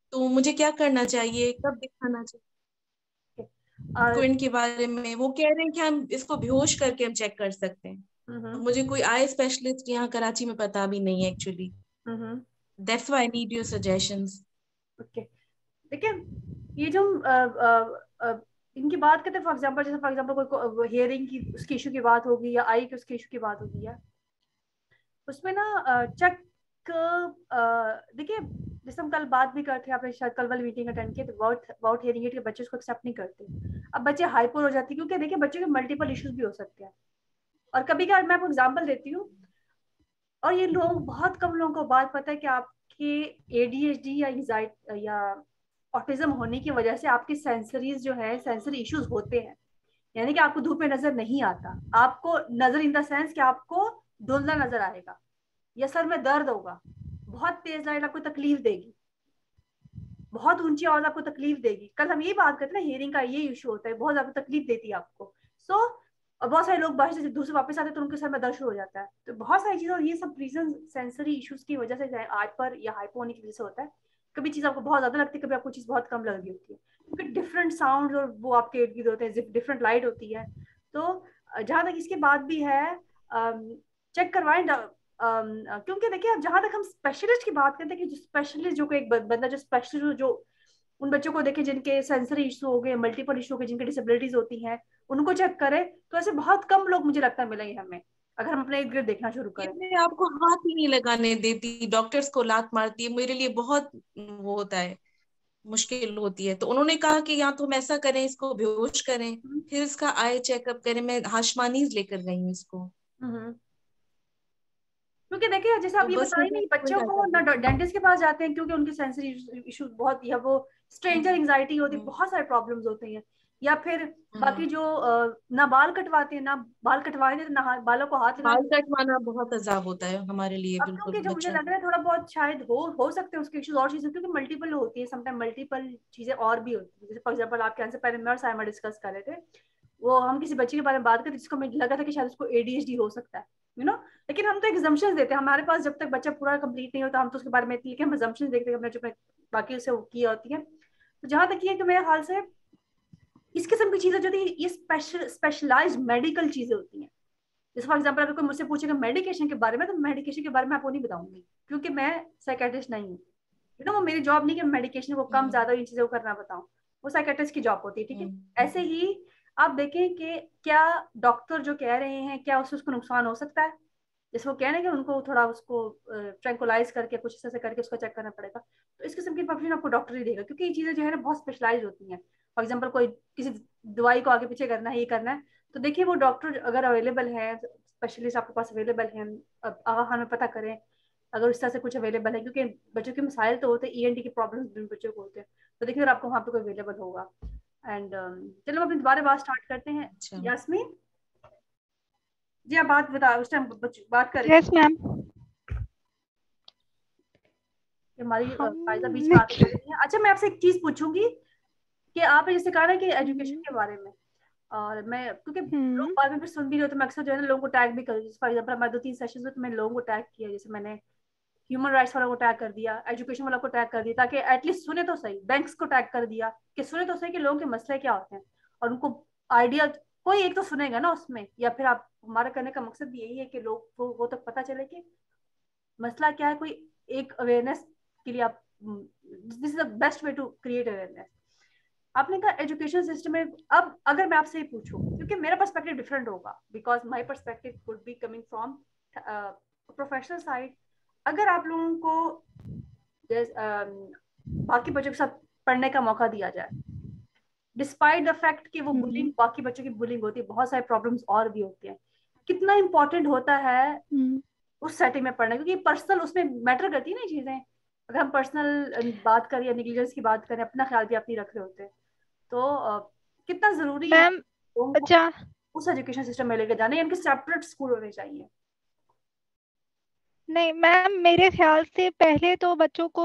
तो मुझे क्या करना चाहिए, कब दिखाना चाहिए को इनके बारे में? वो कह रहे हैं कि हम इसको बेहोश करके हम चेक कर सकते हैं। तो मुझे कोई आई स्पेशलिस्ट यहाँ कराची में पता भी नहीं है actually. That's why I need your suggestions. Okay, देखिए ये जो इनकी बात करते हैं, फॉर एग्जांपल जैसे फॉर एग्जांपल कोई हियरिंग की उसकी इशू की बात होगी या आई की उसकी इशू की बात होगी, या उसमें ना चेक, देखिए जैसे हम कल बात भी करते हैं, आपने शायद कल वाली मीटिंग अटेंड की, तो अबाउट हियरिंग एड के बच्चे उसको एक्सेप्ट नहीं करते। अब बच्चे हाइपर हो जाते हैं क्योंकि देखिए बच्चों के मल्टीपल इश्यूज भी हो सकते हैं, और कभी कभार मैं आपको एग्जाम्पल देती हूँ, और ये लोग बहुत कम लोगों को बात पता है कि आपके एडीएचडी या एंजाइटी या ऑटिज्म होने की वजह से आपकी सेंसरीज जो है, सेंसरी इश्यूज होते हैं। यानी कि आपको धूप में नजर नहीं आता, आपको नजर इन द सेंस कि आपको धुंधला नजर आएगा, या सर में दर्द होगा, बहुत तेज लाइट आपको तकलीफ देगी, बहुत ऊंची आवाज आपको तकलीफ देगी। कल हम ये बात करते हैं ना, हियरिंग का ये इशू होता है, बहुत ज्यादा तकलीफ देती है आपको। सो और बहुत सारे लोग बाहर से दूर से वापस आते हैं तो उनके सर में दर्द शुरू हो जाता है। तो बहुत सारी चीजें, और ये सब रीजन सेंसरी इश्यूज की वजह से हाइपर या हाइपो होने की वजह से होता है। कभी चीज आपको बहुत ज्यादा लगती है, कभी आपको चीज बहुत कम लग रही होती है, क्योंकि डिफरेंट साउंड और वो आपके इर्द गिर्द होते हैं, डिफरेंट लाइट होती है। तो जहां तक इसकी बात भी है, चेक करवाएं, क्योंकि देखिए जहां तक हम स्पेशलिस्ट की बात करते हैं कि जो स्पेशलिस्ट, जो कोई एक बंदा जो स्पेशलिस्ट जो उन बच्चों को देखे जिनके सेंसरी इशू हो गए, मल्टीपल इशू हो गए, जिनके डिसेबिलिटीज होती हैं, उनको चेक करें, तो ऐसे बहुत कम लोग मुझे लगता है मिलेंगे हमें, अगर हम अपने इर्द गिर्द देखना शुरू ये करें। मैं आपको हाथ ही नहीं लगाने देती, डॉक्टर्स को लात मारती है, मेरे लिए बहुत वो होता है, मुश्किल होती है। तो उन्होंने कहा कि या तो हम ऐसा करें, इसको बेहोश करें, फिर इसका आई चेकअप करें। मैं हाशमानीज लेकर गई हूँ इसको। हम्म। क्योंकि देखिए जैसे आप तो ये बस बता रही मुझे नहीं, कोई बच्चों को ना आइडिया डेंटिस्ट के पास जाते हैं क्योंकि उनके सेंसरी इशू बहुत, या वो स्ट्रेंजर एंजाइटी होती है, नहीं। बहुत सारे प्रॉब्लम्स होते हैं। या फिर बाकी हाँ, जो ना बाल कटवाते हैं, ना बाल कटवाए थे, ना बालों को हाथ बाल लगाने। कटवाना बहुत अजाब होता है हमारे लिए, अब बिल्कुल क्योंकि जो मुझे बच्चों लग को। रहा है थोड़ा बहुत शायद हो सकते हैं उसके इश्यूज और चीजें, क्योंकि मल्टीपल होती है, समटाइम मल्टीपल चीजें और भी होती है। जैसे फॉर एग्जाम्पल आपके यहाँ से पहले मैं और साइमा डिस्कस कर रहे थे, वो हम किसी बच्चे के बारे में बात करते जिसको मुझे लगा था कि शायद उसको एडीएचडी हो सकता है, यू नो। लेकिन हम तो एग्जाम्पशंस देते हैं, हमारे पास जब तक बच्चा पूरा कंप्लीट नहीं होता हम तो उसके बारे में, लेकिन हम एग्जाम्पशंस देखते हैं, हमने जो बाकी उससे की होती है। तो जहां तक ये कि मेरे ख्याल से इस किस्म की चीजें जो थी, ये स्पेशलाइज्ड मेडिकल चीजें होती हैं। जैसे फॉर एग्जाम्पल अगर कोई मुझसे पूछेगा मेडिकेशन के बारे में, तो मेडिकेशन के बारे में आपको नहीं बताऊंगी, क्योंकि मैं साइकेट्रिस्ट नहीं हूँ, यू नो। वो मेरी जॉब नहीं कि मेडिकेशन को कम हम्म। ज्यादा इन चीजों को करना बताऊं, वो साइकेट्रिस्ट की जॉब होती है, ठीक है। हम्म। ऐसे ही आप देखें कि क्या डॉक्टर जो कह रहे हैं, क्या उससे उसको नुकसान हो सकता है। जैसे वो कह रहे हैं कि उनको थोड़ा उसको ट्रैंकुलाइज करके कुछ ऐसे से करके उसको चेक करना पड़ेगा, तो इस किस्म की इन्फॉर्मेशन आपको डॉक्टर ही देगा, क्योंकि ये चीजें जो है ना बहुत स्पेशलाइज होती हैं। फॉर एग्जाम्पल कोई किसी दवाई को आगे पीछे करना है, ये करना है, तो देखिए वो डॉक्टर अगर अवेलेबल है, स्पेशलिस्ट आपके पास अवेलेबल है, आगा खान में पता करें अगर उस तरह से कुछ अवेलेबल है, क्योंकि बच्चों के मसाइल तो होते हैं, ईएनटी की प्रॉब्लम्स भी बच्चों को होते हैं, तो देखिए अगर आपको वहाँ पे कोई अवेलेबल होगा। एंड चलो अपनी दोबारा बात स्टार्ट करते हैं। अच्छा। यास्मीन जी, आप बात बता, उस टाइम बात कर रही थी यस मैम। कि हमारी हम फायदा बीच में आके नेक्स्ट। कर रही है। अच्छा मैं आपसे एक चीज पूछूंगी कि आपने जैसे कहा ना कि एजुकेशन के बारे में, और मैं क्योंकि लोग बाद में फिर सुन भी रहे हो, तो मैं अक्सर जो है ना लोगों को टैग भी कर, फॉर एग्जाम्पल हमारे 2-3 सेशन में तो मैंने लोगों को टैग किया, जैसे मैंने ह्यूमन राइट्स वाला को टैग कर दिया, एजुकेशन वाला को टैग कर दिया, ताकि एटलीस्ट सुने तो सही, बैंक्स को टैग कर दिया कि सुने तो सही कि लोगों के मसले क्या होते हैं, और उनको आइडिया कोई एक तो सुनेगा ना उसमें। या फिर आप, हमारा करने का मकसद भी यही है कि लोग को वो तक पता चले कि मसला क्या है, कोई एक अवेयरनेस के लिए आप, this is the best way to create awareness. आपने कहा एजुकेशन सिस्टम में, अब अगर मैं आपसे पूछूं, क्योंकि मेरा पर्सपेक्टिव डिफरेंट होगा, because my perspective would be coming from professional side. अगर आप लोगों को बाकी बच्चों के साथ पढ़ने का मौका दिया जाए, डिस्पाइट द फैक्ट कि वो बुलिंग, बाकी बच्चों की बुलिंग होती है, बहुत सारे प्रॉब्लम्स और भी होते हैं, कितना इंपॉर्टेंट होता है उस सेटिंग में पढ़ना, क्योंकि पर्सनल उसमें मैटर करती है ना ये चीजें। अगर हम पर्सनल बात करें या निगलिजेंस की बात करें, अपना ख्याल भी आप नहीं रख रहे होते, तो कितना जरूरी है मैम लोगों को अच्छा, उस एजुकेशन सिस्टम में लेकर जाना, यानी कि सेपरेट स्कूल होने चाहिए। नहीं मैम, मेरे ख्याल से पहले तो बच्चों को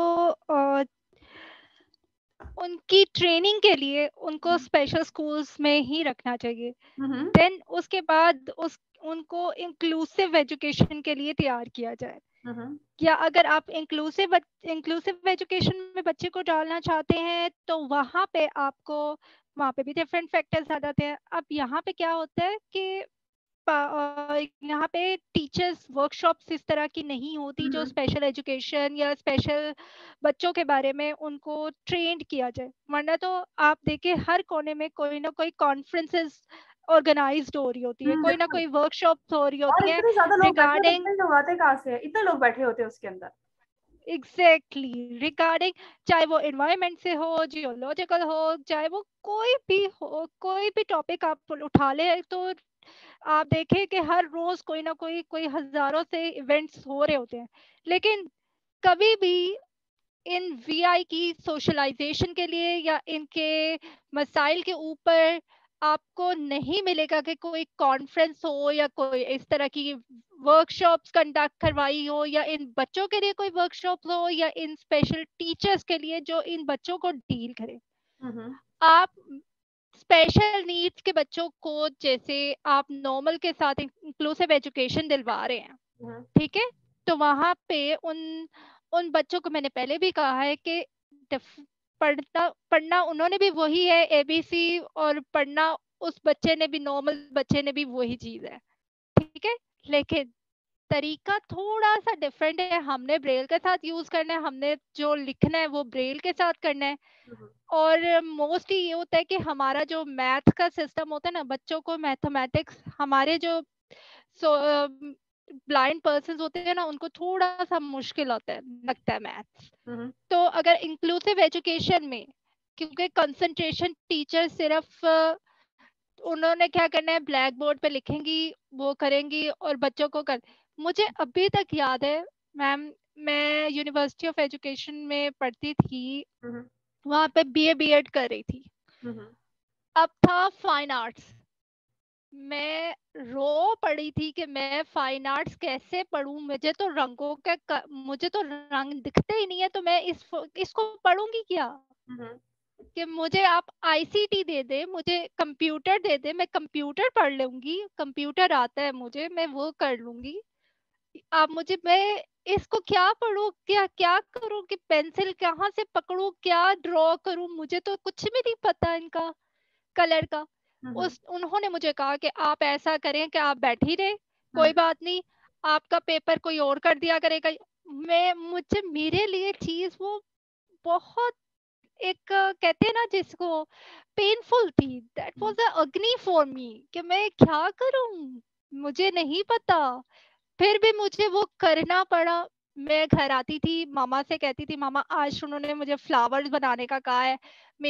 उनकी ट्रेनिंग के लिए उनको स्पेशल स्कूल्स में ही रखना चाहिए। हम्म। देन उसके बाद उनको इंक्लूसिव एजुकेशन के लिए तैयार किया जाए। या अगर आप इंक्लूसिव एजुकेशन में बच्चे को डालना चाहते हैं तो वहाँ पे भी डिफरेंट फैक्टर्स आ जाते हैं। अब यहाँ पे क्या होता है कि यहाँ पे टीचर्स वर्कशॉप्स इस तरह की नहीं होती जो स्पेशल एजुकेशन या स्पेशल बच्चों के बारे में उनको ट्रेंड किया जाए, वरना तो आप देखिए हर कोने में कोई ना कोई कॉन्फ्रेंसेस ऑर्गेनाइज्ड हो रही होती है, कोई ना कोई वर्कशॉप हो रही और होती है इतने ज्यादा लोग बैठे होते रिगार्डिंग हैं, लोग आते कहाँ से हैं? इतने लोग बैठे होते हैं उसके अंदर। एग्जैक्टली रिगार्डिंग, चाहे वो एनवायरनमेंट से हो, जियोलॉजिकल हो, चाहे वो कोई भी हो, कोई भी टॉपिक आप उठा ले, तो आप देखें कि हर रोज कोई ना कोई हजारों से इवेंट्स हो रहे होते हैं। लेकिन कभी भी इन वीआई की सोशलाइजेशन के लिए या इनके मसाइल के ऊपर आपको नहीं मिलेगा कि कोई कॉन्फ्रेंस हो या कोई इस तरह की वर्कशॉप्स कंडक्ट करवाई हो, या इन बच्चों के लिए कोई वर्कशॉप हो, या इन स्पेशल टीचर्स के लिए जो इन बच्चों को डील करें। आप स्पेशल नीड्स के बच्चों को जैसे आप नॉर्मल के साथ इंक्लूसिव एजुकेशन दिलवा रहे हैं, ठीक है, तो वहां पे उन बच्चों को मैंने पहले भी कहा है कि पढ़ना उन्होंने भी वही है एबीसी, और पढ़ना उस बच्चे ने भी, नॉर्मल बच्चे ने भी वही चीज है, ठीक है, लेकिन तरीका थोड़ा सा डिफरेंट है। हमने ब्रेल के साथ यूज करना है, हमने जो लिखना है वो ब्रेल के साथ करना है। और मोस्टली ये होता है कि हमारा जो मैथ का सिस्टम होता है ना, बच्चों को मैथमेटिक्स, हमारे जो ब्लाइंड पर्सन होते हैं ना, उनको थोड़ा सा मुश्किल होता है, लगता है मैथ्स। तो अगर इंक्लूसिव एजुकेशन में, क्योंकि कंसंट्रेशन टीचर सिर्फ उन्होंने क्या करना है, ब्लैक बोर्ड पे लिखेंगी, वो करेंगी और बच्चों को कर, मुझे अभी तक याद है मैम, मैं यूनिवर्सिटी ऑफ एजुकेशन में पढ़ती थी, वहां पे बीए बीएड कर रही थी। अब था फाइन आर्ट्स, मैं रो पड़ी थी कि मैं फाइन आर्ट्स कैसे पढ़ूं, मुझे तो रंग दिखते ही नहीं है, तो मैं इसको पढ़ूंगी क्या। कि मुझे आप आईसीटी दे दे, मुझे कंप्यूटर दे दे, मैं कंप्यूटर पढ़ लूंगी, कंप्यूटर आता है मुझे, मैं वो कर लूंगी। आप मुझे, मैं इसको क्या पढूं, क्या क्या करूं, कि पेंसिल कहाँ से पकड़ूं, क्या ड्रॉ करूं, मुझे तो कुछ भी नहीं पता इनका कलर का। उन्होंने मुझे कहा कि आप ऐसा करें कि आप बैठ ही रहे, कोई बात नहीं, आपका पेपर कोई और कर दिया करेगा। मुझे मेरे लिए चीज वो बहुत एक कहते हैं ना जिसको, पेनफुल थी, दैट वाज अ अग्नि फॉर मी, कि मैं क्या करूं, मुझे नहीं पता, फिर भी मुझे वो करना पड़ा। मैं घर आती थी, मामा से कहती थी, मामा आज उन्होंने मुझे फ्लावर्स बनाने का कहा है।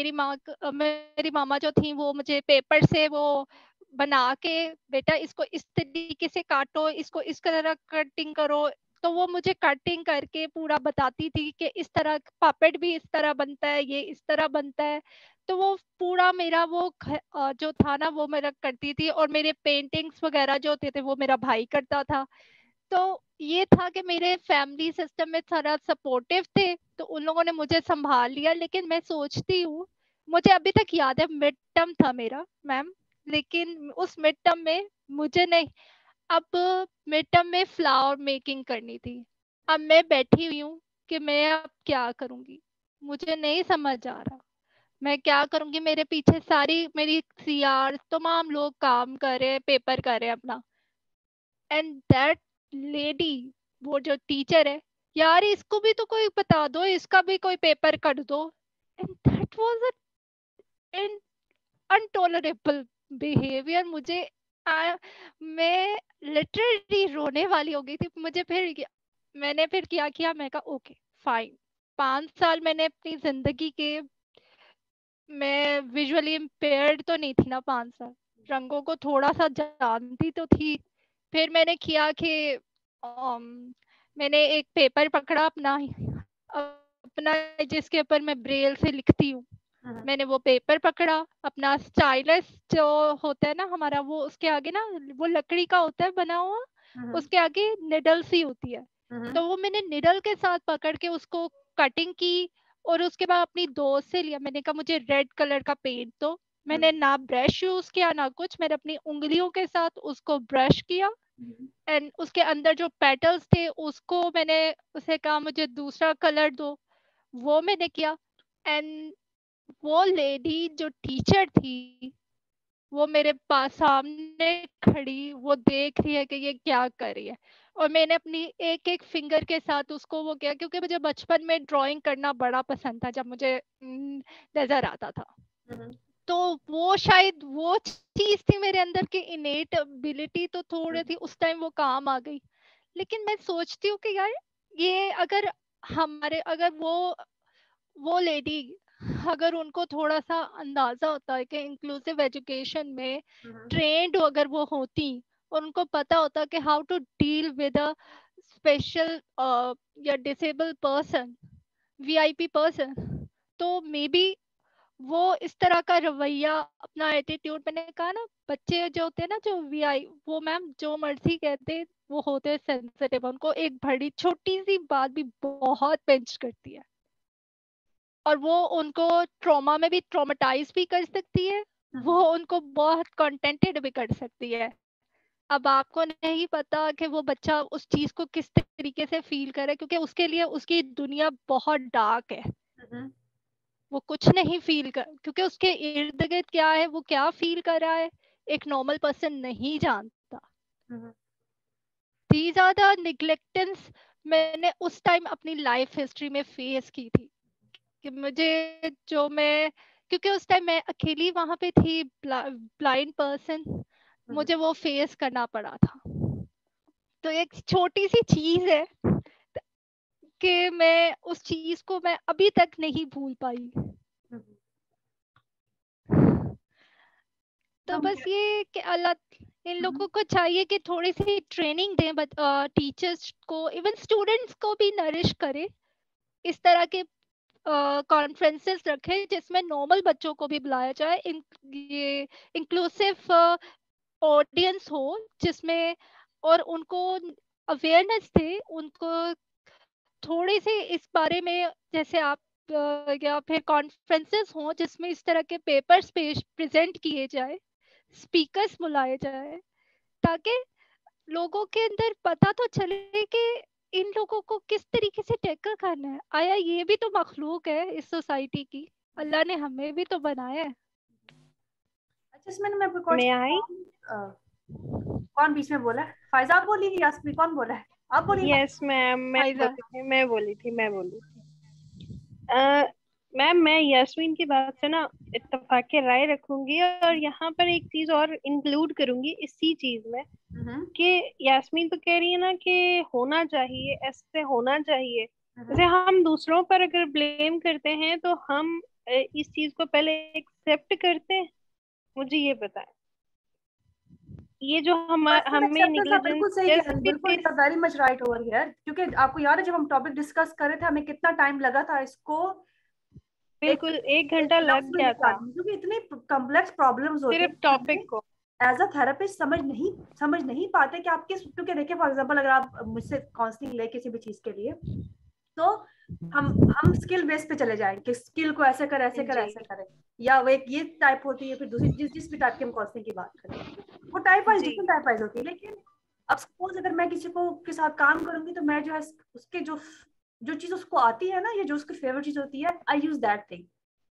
मेरी मामा जो थी वो मुझे पेपर से वो बना के, बेटा इसको इस तरीके से काटो, इसको इस तरह कटिंग करो, तो वो मुझे कटिंग करके पूरा बताती थी कि इस तरह पापेट भी इस तरह बनता है, ये इस तरह बनता है। तो वो पूरा मेरा वो जो था ना वो मेरा करती थी, और मेरे पेंटिंग्स वगैरह जो होते थे वो मेरा भाई करता था। तो ये था कि मेरे फैमिली सिस्टम में सारा सपोर्टिव थे, तो उन लोगों ने मुझे संभाल लिया। लेकिन मैं सोचती हूँ, मुझे अभी तक याद है मिड टर्म था मेरा मैम, लेकिन उस मिड टर्म में मुझे नहीं, अब मिड टर्म में फ्लावर मेकिंग करनी थी। अब मैं बैठी हुई हूँ कि मैं अब क्या करूंगी, मुझे नहीं समझ आ रहा मैं क्या करूंगी। मेरे पीछे सारी मेरी सीआर तमाम लोग काम कर रहे हैं, पेपर कर रहे हैं अपना, एंड दैट लेडी, वो जो टीचर है, यार इसको भी तो कोई बता दो, इसका भी कोई पेपर कर दो। And that was an intolerable behaviour. मैं लिटरली रोने वाली हो गई थी। मैंने फिर क्या किया, मैं कहा ओके फाइन, 5 साल मैंने अपनी जिंदगी के, मैं विजुअली इम्पेयर्ड तो नहीं थी ना, 5 साल रंगों को थोड़ा सा जानती तो थी। फिर मैंने किया कि मैंने एक पेपर पकड़ा अपना जिसके ऊपर मैं ब्रेल से लिखती हूँ। मैंने वो पेपर पकड़ा, अपना स्टाइलस जो होता है ना हमारा, वो उसके आगे ना वो लकड़ी का होता है बना हुआ, उसके आगे निडल सी होती है, तो वो मैंने निडल के साथ पकड़ के उसको कटिंग की। और उसके बाद अपनी दोस्त से लिया, मैंने कहा मुझे रेड कलर का पेंट दो। मैंने ना ब्रश यूज किया ना कुछ, मैंने अपनी उंगलियों के साथ उसको ब्रश किया, एंड उसके अंदर जो पेटल्स थे उसको मैंने उसे कहा मुझे दूसरा कलर दो, वो मैंने किया। एंड वो लेडी जो टीचर थी वो मेरे पास सामने खड़ी, वो देख रही है कि ये क्या कर रही है, और मैंने अपनी एक एक फिंगर के साथ उसको वो किया, क्योंकि मुझे बचपन में ड्राइंग करना बड़ा पसंद था जब मुझे नजर आता था। तो वो शायद वो चीज थी मेरे अंदर की इनेट एबिलिटी, तो थोड़ी थी उस टाइम वो काम आ गई। लेकिन मैं सोचती हूँ कि यार ये अगर हमारे अगर वो लेडी अगर उनको थोड़ा सा अंदाजा होता है कि इंक्लूसिव एजुकेशन में ट्रेंड अगर वो होती, उनको पता होता कि how to deal with a special या डिसेबल पर्सन, वीआईपी पर्सन, तो मे बी वो इस तरह का रवैया अपना एटीट्यूड, मैंने कहा ना बच्चे जो होते हैं ना जो वीआई, वो मैम जो मर्जी कहते वो होते सेंसिटिव, उनको एक बड़ी छोटी सी बात भी बहुत पिंच करती है, और वो उनको ट्रॉमा में भी ट्रॉमेटाइज भी कर सकती है, वो उनको बहुत कंटेंटेड भी कर सकती है। अब आपको नहीं पता कि वो बच्चा उस चीज को किस तरीके से फील करे, क्योंकि उसके लिए उसकी दुनिया बहुत डार्क है, वो कुछ नहीं फील कर, क्योंकि उसके इर्द गिर्द क्या है, वो क्या फील कर रहा है, एक नॉर्मल पर्सन नहीं जानता। दीज आर द निग्लेक्टेंस मैंने उस टाइम अपनी लाइफ हिस्ट्री में फेस की थी, कि मुझे जो मैं, क्योंकि उस टाइम मैं अकेली वहां पे थी, ब्लाइंड पर्सन, मुझे वो फेस करना पड़ा था। तो एक छोटी सी चीज है कि मैं उस चीज को मैं अभी तक नहीं भूल पाई। तो बस ये कि अल्लाह इन लोगों को चाहिए कि थोड़ी सी ट्रेनिंग दें, बट टीचर्स को, इवन स्टूडेंट्स को भी नरिश करे, इस तरह के कॉन्फ्रेंसेस रखें जिसमें नॉर्मल बच्चों को भी बुलाया जाए, ये इंक्लूसिव ऑडियंस हो जिसमें, और उनको अवेयरनेस दे, उनको थोड़ी सी इस बारे में, जैसे आप या फिर कॉन्फ्रेंसेस हो जिसमें इस तरह के पेपर्स प्रेजेंट किए जाए, स्पीकर्स बुलाए जाए, ताकि लोगों के अंदर पता तो चले कि इन लोगों को किस तरीके से टैकल करना है। आया ये भी तो मखलूक है इस सोसाइटी की, अल्लाह ने हमें भी तो बनाया है। अच्छा इसमें मैं कौन बीच में बोला है? फायजा आप बोली या यास्मीन, कौन बोला है? आप बोली? यस मैम, मैं बोली थी। मैम मैं यास्मीन की बात से ना इत्तेफाक के राय रखूंगी, और यहाँ पर एक चीज और इंक्लूड करूंगी इसी चीज में, कि यास्मीन तो कह रही है ना कि होना चाहिए, ऐसे होना चाहिए। जैसे हम दूसरों पर अगर ब्लेम करते हैं तो हम इस चीज को पहले एक्सेप्ट करते हैं, मुझे ये बताएं। ये जो हमें बिल्कुल सही कह रही, बिल्कुल very much right over here, क्योंकि आपको याद है जब हम टॉपिक डिस्कस कर रहे थे हमें कितना टाइम लगा था इसको, बिल्कुल 1 घंटा लग गया था, क्योंकि इतनी कॉम्प्लेक्स प्रॉब्लम्स होती सिर्फ टॉपिक को एज अ थेरेपिस्ट समझ नहीं पाते कि आप किस, क्योंकि देखिए फॉर एग्जांपल अगर आप मुझसे काउंसलिंग ले किसी भी चीज के लिए, तो हम स्किल बेस पे चले जाएं कि स्किल को ऐसे कर ऐसे करें, या वो एक ये टाइप होती है, फिर दूसरी जिस भी टाइप के हम काउंसलिंग की बात करें वो type wise different type wise होती है। लेकिन अब सपोज अगर मैं किसी को के साथ काम करूंगी तो मैं जो है उसके जो चीज उसको आती है ना, या जो उसकी फेवरेट चीज होती है, I use that thing,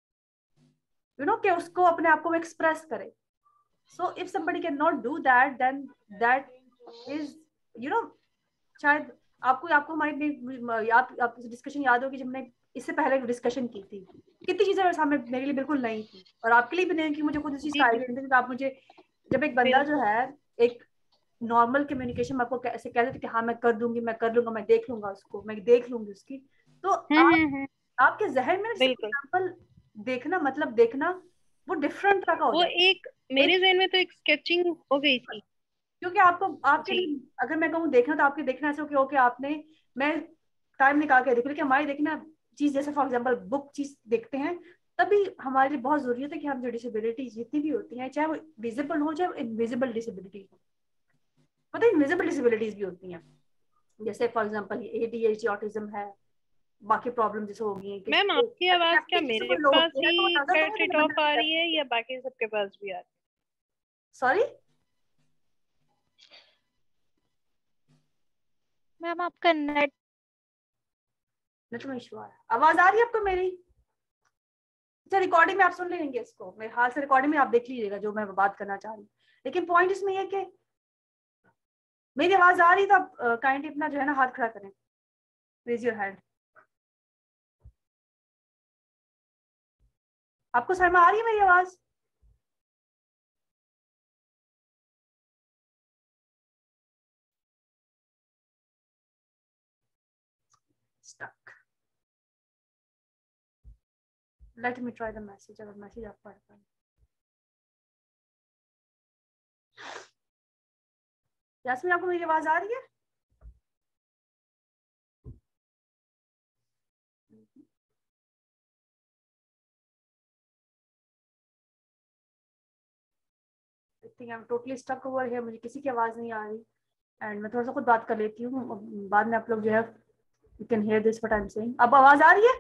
you know, कि उसको अपने आप को एक्सप्रेस करे। So if somebody can not do that, then that is, you know, शायद आपको हमारी आप डिस्कशन याद होगी जब मैंने इससे पहले डिस्कशन की थी, कितनी चीजें सामने मेरे लिए बिल्कुल नई थी, और आपके लिए भी नहीं, कि मुझे खुद इस चीज का आइडिया नहीं था। आप मुझे जब एक बंदा जो है एक नॉर्मल कम्युनिकेशन में आपको ऐसे कहते थे कि हाँ मैं कर दूंगी, मैं कर लूंगा, मैं देख लूंगा उसको, मैं देख लूंगी उसकी, तो आपके जहन में एग्जांपल देखना, मतलब देखना वो डिफरेंट तरह का हो जाता है। वो एक मेरे जहन में तो एक स्केचिंग हो गई थी, क्योंकि आपके लिए अगर मैं कहूँ देखना, तो आपके देखना ऐसे हो कि आपने, मैं टाइम निकाल के देखूँ, लेकिन हमारी देखना चीज जैसे फॉर एग्जांपल बुक चीज देखते हैं, तभी हमारे लिए बहुत जरूरी है कि हम जो डिसेबिलिटीज जितनी भी होती हैं, चाहे वो विजिबल हो चाहे इनविजिबल डिसेबिलिटी हो, मतलब इनविजिबल डिसेबिलिटीज भी होती हैं, जैसे फॉर एग्जांपल एडीएचडी, ऑटिज्म है, बाकी प्रॉब्लम जैसे हो गई है। मैम आपकी आवाज क्या मेरे पास ही कट ऑफ आ रही है या बाकी सबके पास भी आ रही है? सॉरी मैम आपका नेट में इशू आ रहा है। आवाज आ रही है आपको मेरी? अच्छा, रिकॉर्डिंग में आप सुन लेंगे इसको, मेरे हाथ से रिकॉर्डिंग में आप देख लीजिएगा जो मैं बात करना चाह रही हूँ। लेकिन पॉइंट इसमें यह कि मेरी आवाज आ रही तो आप काइंडली अपना जो है ना हाथ खड़ा करें, रेज योर हैंड। आपको समझ में आ रही है मेरी आवाज? Stuck. Let me try the message, अगर मैसेज आप पढ़ पाए। यास्मीन, आपको मेरी आवाज आ रही है? I think I am totally stuck over here, मुझे किसी की आवाज नहीं आ रही। एंड मैं थोड़ा सा खुद बात कर लेती हूँ, बाद में आप लोग जो है you can hear this what I am saying. अब आवाज आ रही है?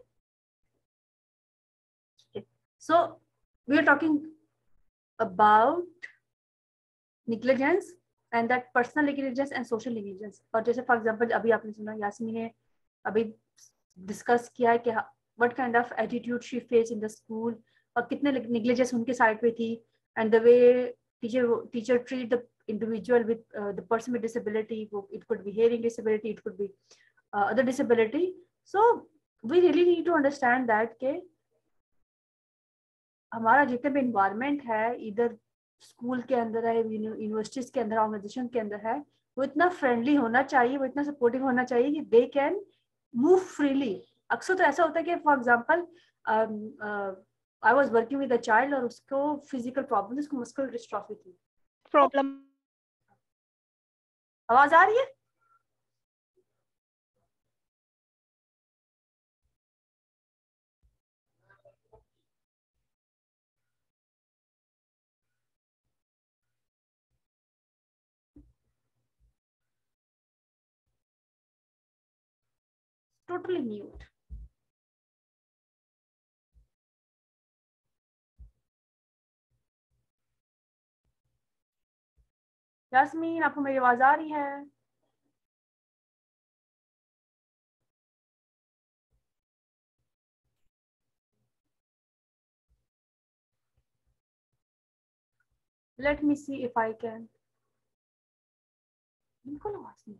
So we are talking about negligence and that personal negligence and social negligence। और जैसे फॉर एग्जांपल अभी आपने सुना यास्मीन ने अभी डिस्कस किया है कि what kind of attitude she face in the school और कितने नेग्लिजेंस उनके साइड पे थी, and the way teacher treat the individual with the person with disability. It could be hearing disability, it could be other disability. So we really need to understand that के हमारा जितने भी environment है, इधर school के अंदर है, universities के अंदर, ऑर्गेनाइजेशन के अंदर है, वो इतना फ्रेंडली होना चाहिए, वो इतना सपोर्टिव होना चाहिए कि दे कैन मूव फ्रीली। अक्सर तो ऐसा होता है कि for example I was working with a child और उसको फिजिकल प्रॉब्लम, उसको मस्कुलर डिस्ट्रॉफी थी। प्रॉब्लम आवाज आ रही है? Totally mute. यास्मीन, आपको मेरी आवाज आ रही है? Let me see if I can. बिल्कुल आवाज नहीं,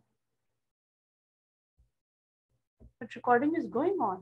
but recording is going on.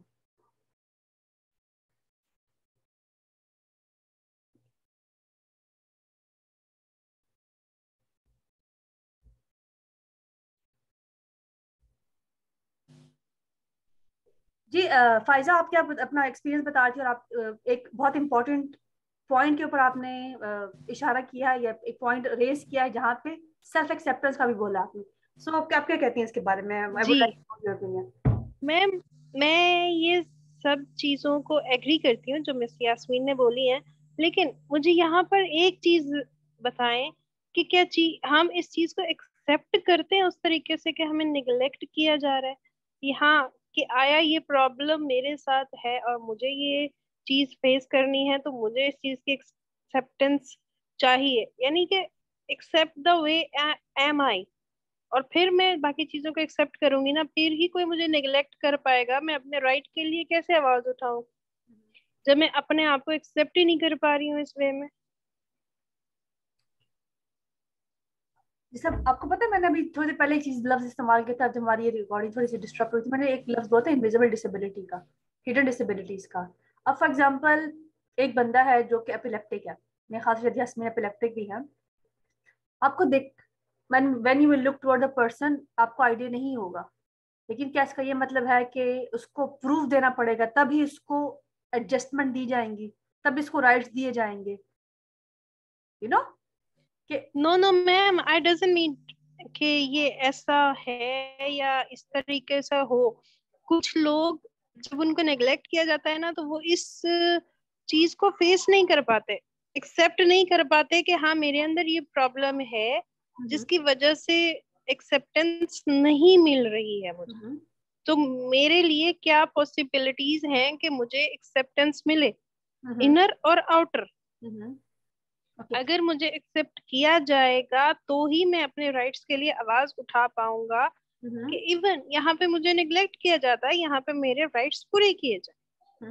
जी फायजा, आप क्या अपना एक्सपीरियंस बता रही थी और आप एक बहुत इंपॉर्टेंट पॉइंट के ऊपर आपने इशारा किया है या एक पॉइंट रेस किया है जहाँ पे सेल्फ एक्सेप्टेंस का भी बोला आपने। सो आप क्या कहती हैं इसके बारे में? I would like to know your opinion. मैं ये सब चीजों को एग्री करती हूँ जो मिस यास्मीन ने बोली है, लेकिन मुझे यहाँ पर एक चीज बताएं कि क्या हम इस चीज को एक्सेप्ट करते हैं उस तरीके से कि हमें निगलेक्ट किया जा रहा है, यहाँ कि आया ये प्रॉब्लम मेरे साथ है और मुझे ये चीज फेस करनी है तो मुझे इस चीज की एक्सेप्टेंस चाहिए, यानी कि accept the way am I, और फिर मैं बाकी चीजों को एक्सेप्ट करूंगी ना, फिर ही कोई मुझे निगलेक्ट कर पाएगा। मैं अपने राइट के लिए कैसे आवाज उठाऊं जब मैं अपने आप को एक्सेप्ट ही नहीं कर पा रही हूँ इस वे में। सब आपको पता है, मैंने अभी थोड़ी देर पहले एक चीज लफ्ज इस्तेमाल किया था जब हमारी ये रिकॉर्डिंग थोड़ी सी डिस्टर्ब हुई थी। मैंने एक लफ्ज बोला था इनविजिबल डिसेबिलिटी का, हिडन डिसेबिलिटीज का। अब फॉर एग्जांपल एक बंदा है जो कि एपिलेप्टिक है, मेरे ख्याल से यास्मीन एपिलेप्टिक भी है। आपको देख when you will look toward the person आपको आइडिया नहीं होगा, लेकिन क्या इसका ये मतलब है कि उसको प्रूफ देना पड़ेगा तभी उसको एडजस्टमेंट दी जाएंगी, तब इसको राइट्स दिए जाएंगे, you know? No ma'am, I doesn't mean कि ये ऐसा है या इस तरीके से हो। कुछ लोग जब उनको नेग्लेक्ट किया जाता है ना तो वो इस चीज को फेस नहीं कर पाते, एक्सेप्ट नहीं कर पाते कि हाँ मेरे अंदर ये प्रॉब्लम है जिसकी वजह से एक्सेप्टेंस नहीं मिल रही है मुझे। तो मेरे लिए क्या पॉसिबिलिटीज हैं कि मुझे एक्सेप्टेंस मिले, इनर और आउटर। अगर मुझे एक्सेप्ट किया जाएगा तो ही मैं अपने राइट्स के लिए आवाज उठा पाऊंगा, कि इवन यहाँ पे मुझे निग्लेक्ट किया जाता है, यहाँ पे मेरे राइट्स पूरे किए जाए।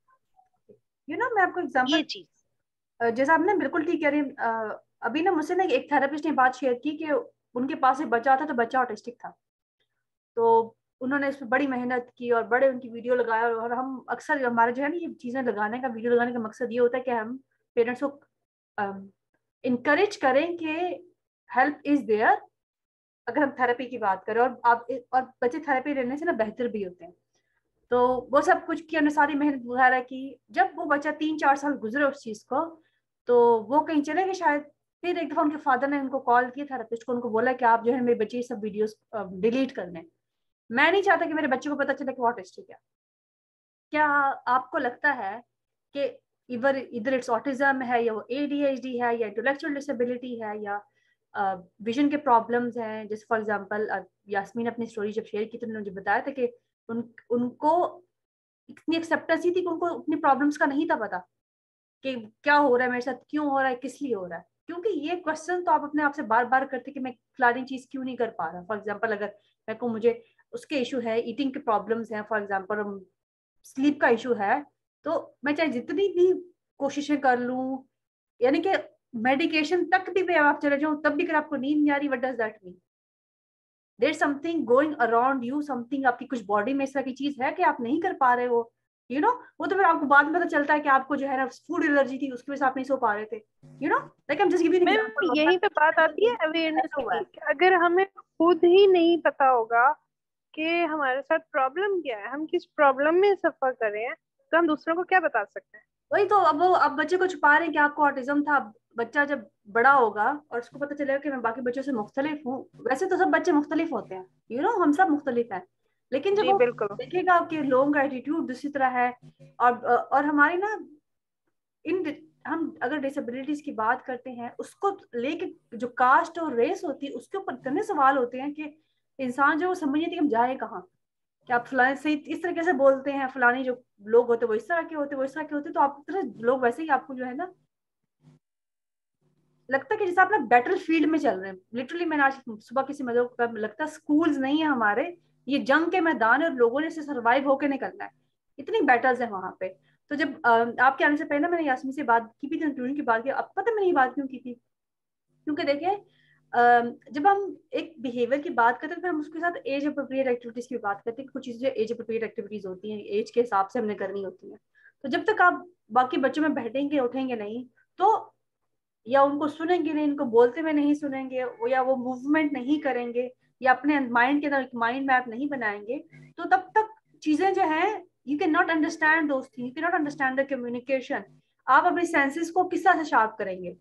मैं आपको एग्जांपल, ये चीज जैसा आपने बिल्कुल ठीक कह रही है। अभी ना मुझसे ना एक थेरेपिस्ट ने बात शेयर की कि उनके पास एक बच्चा था, तो बच्चा ऑटिस्टिक था। तो उन्होंने इस पर बड़ी मेहनत की और बड़े उनकी वीडियो लगाया। और हम अक्सर हमारे जो है ना ये चीजें लगाने का, वीडियो लगाने का मकसद ये होता है कि हम पेरेंट्स को इनकरेज करें कि हेल्प इज देयर, अगर हम थेरेपी की बात करें। और बच्चे थेरेपी लेने से ना बेहतर भी होते हैं। तो वो सब कुछ की, हमने सारी मेहनत वगैरह की। जब वो बच्चा 3-4 साल गुजरे उस चीज को, तो वो कहीं चले गए शायद। फिर एक दफा उनके फादर ने उनको कॉल किया, थेरेपिस्ट को, उनको बोला कि आप जो है मेरे बच्चे सब वीडियोस डिलीट कर दें। मैं नहीं चाहता कि मेरे बच्चे को पता चले कि वो ऑटिस्टिक है। क्या आपको लगता है कि इधर इट्स ऑटिज्म है, या वो ADHD है, या इंटेलेक्चुअल डिसेबिलिटी है, या विजन के प्रॉब्लम्स हैं? जैसे फॉर एग्जांपल यास्मीन अपनी स्टोरी जब शेयर की तो उन्होंने मुझे बताया था कि उनको इतनी एक्सेप्टेंस थी कि उनको अपनी प्रॉब्लम्स का नहीं था पता कि क्या हो रहा है मेरे साथ, क्यों हो रहा है, किस लिए हो रहा है। क्योंकि ये क्वेश्चन तो आप अपने आप से बार बार करते कि मैं फलानी चीज क्यों नहीं कर पा रहा। फॉर एग्जाम्पल अगर मैं को मुझे उसके इशू है, ईटिंग के प्रॉब्लम्स हैं, फॉर एग्जाम्पल स्लीप का इशू है, तो मैं चाहे जितनी भी कोशिशें कर लूं, यानी कि मेडिकेशन तक भी मैं आप चले जाऊं, तब भी अगर आपको नींद नहीं आ रही, what does that mean? There something going around you, something आपकी कुछ बॉडी में इस तरह की चीज है कि आप नहीं कर पा रहे हो। वो तो फिर आपको बाद में पता चलता है कि आपको जो है ना फूड एलर्जी थी, उसकी वजह से आप नहीं सो पा रहे थे। Like I am just giving an example. यही पे बात आती है अवेयरनेस की। अगर हमें खुद ही नहीं पता होगा कि हमारे साथ प्रॉब्लम क्या है, हम किस प्रॉब्लम में सफर कर रहे हैं, तो हम दूसरों को क्या बता सकते हैं? वही तो, अब बच्चे को छुपा रहे हैं कि आपको ऑटिज्म था। बच्चा जब बड़ा होगा और उसको पता चलेगा कि मैं बाकी बच्चों से मुख्तलिफ हूँ। वैसे तो सब बच्चे मुख्तलिफ होते हैं, हम सब मुख्तलिफ हैं। लेकिन जब वो देखेगा कि लोगों का एटीट्यूड दूसरी तरह है, और हमारी ना हम अगर डिसेबिलिटीज की बात करते हैं, उसको लेके जो कास्ट और रेस होती है, उसके ऊपर इतने सवाल होते हैं कि इंसान जो समझ नहीं थी हम जाए कहाँ। कि आप फलाने से इस तरीके से बोलते हैं, फलाने जो लोग होते वो इस तरह के होते, वो इस तरह के होते, तो आप तरह लोग वैसे ही आपको जो है ना लगता है कि जैसे आप ना बैटल फील्ड में चल रहे हैं। लिटरली मैंने आज सुबह किसी मदद को लगता है स्कूल्स नहीं है हमारे, ये जंग के मैदान है और लोगों ने इसे सर्वाइव होकर निकलना है। इतनी बैटल्स है वहां पे। तो जब आपके आने से पहले मैंने यास्मीन से बात की भी, इंक्लूजन की बात की। अब पता मैंने ये बात क्यों की थी? क्योंकि देखिए जब हम एक बिहेवियर की बात करते हैं तो हम उसके साथ एज अप्रोप्रिएट एक्टिविटीज की बात करते हैं। कुछ चीजें एज अप्रोप्रिएट एक्टिविटीज होती हैं, एज के हिसाब से हमने करनी होती हैं। तो जब तक आप बाकी बच्चों में बैठेंगे उठेंगे नहीं, तो या उनको सुनेंगे नहीं, उनको बोलते हुए नहीं सुनेंगे, या वो मूवमेंट नहीं करेंगे, या अपने माइंड के अंदर एक माइंड मैप नहीं बनाएंगे, तो तब तक चीजें जो है you can not understand those things, you can not understand the communication. आप अपने सेंसेस को किस तरह से शार्प करेंगे?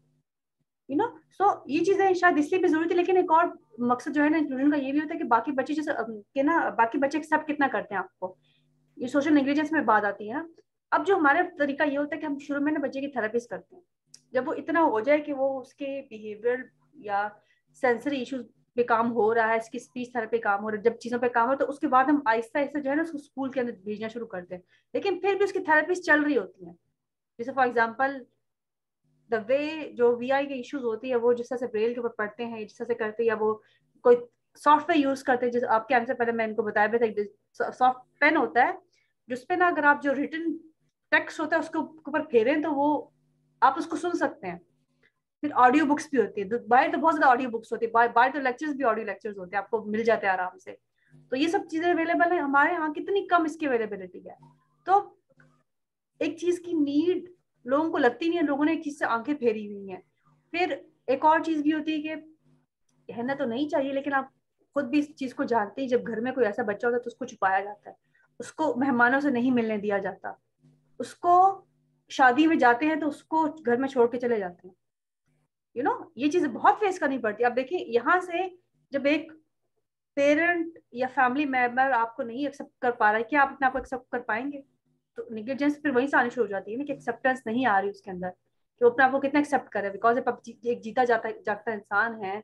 सो ये चीजें शायद इसलिए भी जरूरी थी। लेकिन एक और मकसद जो है ना इंक्लूजन का, ये भी होता है कि बाकी बच्चे जैसे के ना बाकी बच्चे एक्सेप्ट कितना करते हैं आपको। ये सोशल नेग्लिजेंस में बात आती है ना। अब जो हमारा तरीका ये होता है कि हम शुरू में ना बच्चे की थेरेपिस्ट करते हैं। जब वो इतना हो जाए कि वो उसके बिहेवियर या सेंसरी इश्यूज पे काम हो रहा है, इसकी स्पीच थेरेपी काम हो रहा है, जब चीजों पे काम हो, तो उसके बाद हम आहिस्ता आहिस्ता जो है ना उसको स्कूल के अंदर भेजना शुरू करते हैं। लेकिन फिर भी उसकी थेरेपिस्ट चल रही होती है। जैसे फॉर एग्जाम्पल द वे जो VI के इश्यूज होती है, वो जिस तरह से ब्रेल के ऊपर पढ़ते हैं, जिस तरह से करते हैं, या वो कोई सॉफ्टवेयर यूज करते हैं। जैसे आपके आने से पहले मैं इनको बताया भी था, सॉफ्ट पेन होता है जिसपे ना अगर आप जो रिटन टेक्स्ट होता है उसके ऊपर फेरें तो वो आप उसको सुन सकते हैं। फिर ऑडियो बुक्स भी होती है, बाहर तो बहुत ज्यादा ऑडियो बुक्स होती है, बाहर तो लेक्चर्स भी ऑडियो लेक्चर्स होते हैं, आपको मिल जाते हैं आराम से। तो ये सब चीजें अवेलेबल है। हमारे यहाँ कितनी कम इसकी अवेलेबिलिटी है। तो एक चीज की नीड लोगों को लगती नहीं है, लोगों ने एक चीज से आंखें फेरी हुई हैं। फिर एक और चीज भी होती है कि कहना तो नहीं चाहिए, लेकिन आप खुद भी इस चीज को जानते हैं, जब घर में कोई ऐसा बच्चा होता है तो उसको छुपाया जाता है, उसको मेहमानों से नहीं मिलने दिया जाता, उसको शादी में जाते हैं तो उसको घर में छोड़ के चले जाते हैं। ये चीजें बहुत फेस करनी पड़ती है। अब देखिए यहाँ से जब एक पेरेंट या फैमिली मेंबर आपको नहीं एक्सेप्ट कर पा रहा है, क्या आप अपने आप को एक्सेप्ट कर पाएंगे? तो निग्लिजेंस फिर वहीं से आनी शुरू हो जाती है ना, कि एक्सेप्टेंस नहीं आ रही उसके अंदर, कि वो अपने आप को कितना एक्सेप्ट करे। बिकॉज एक जीता जागता इंसान है,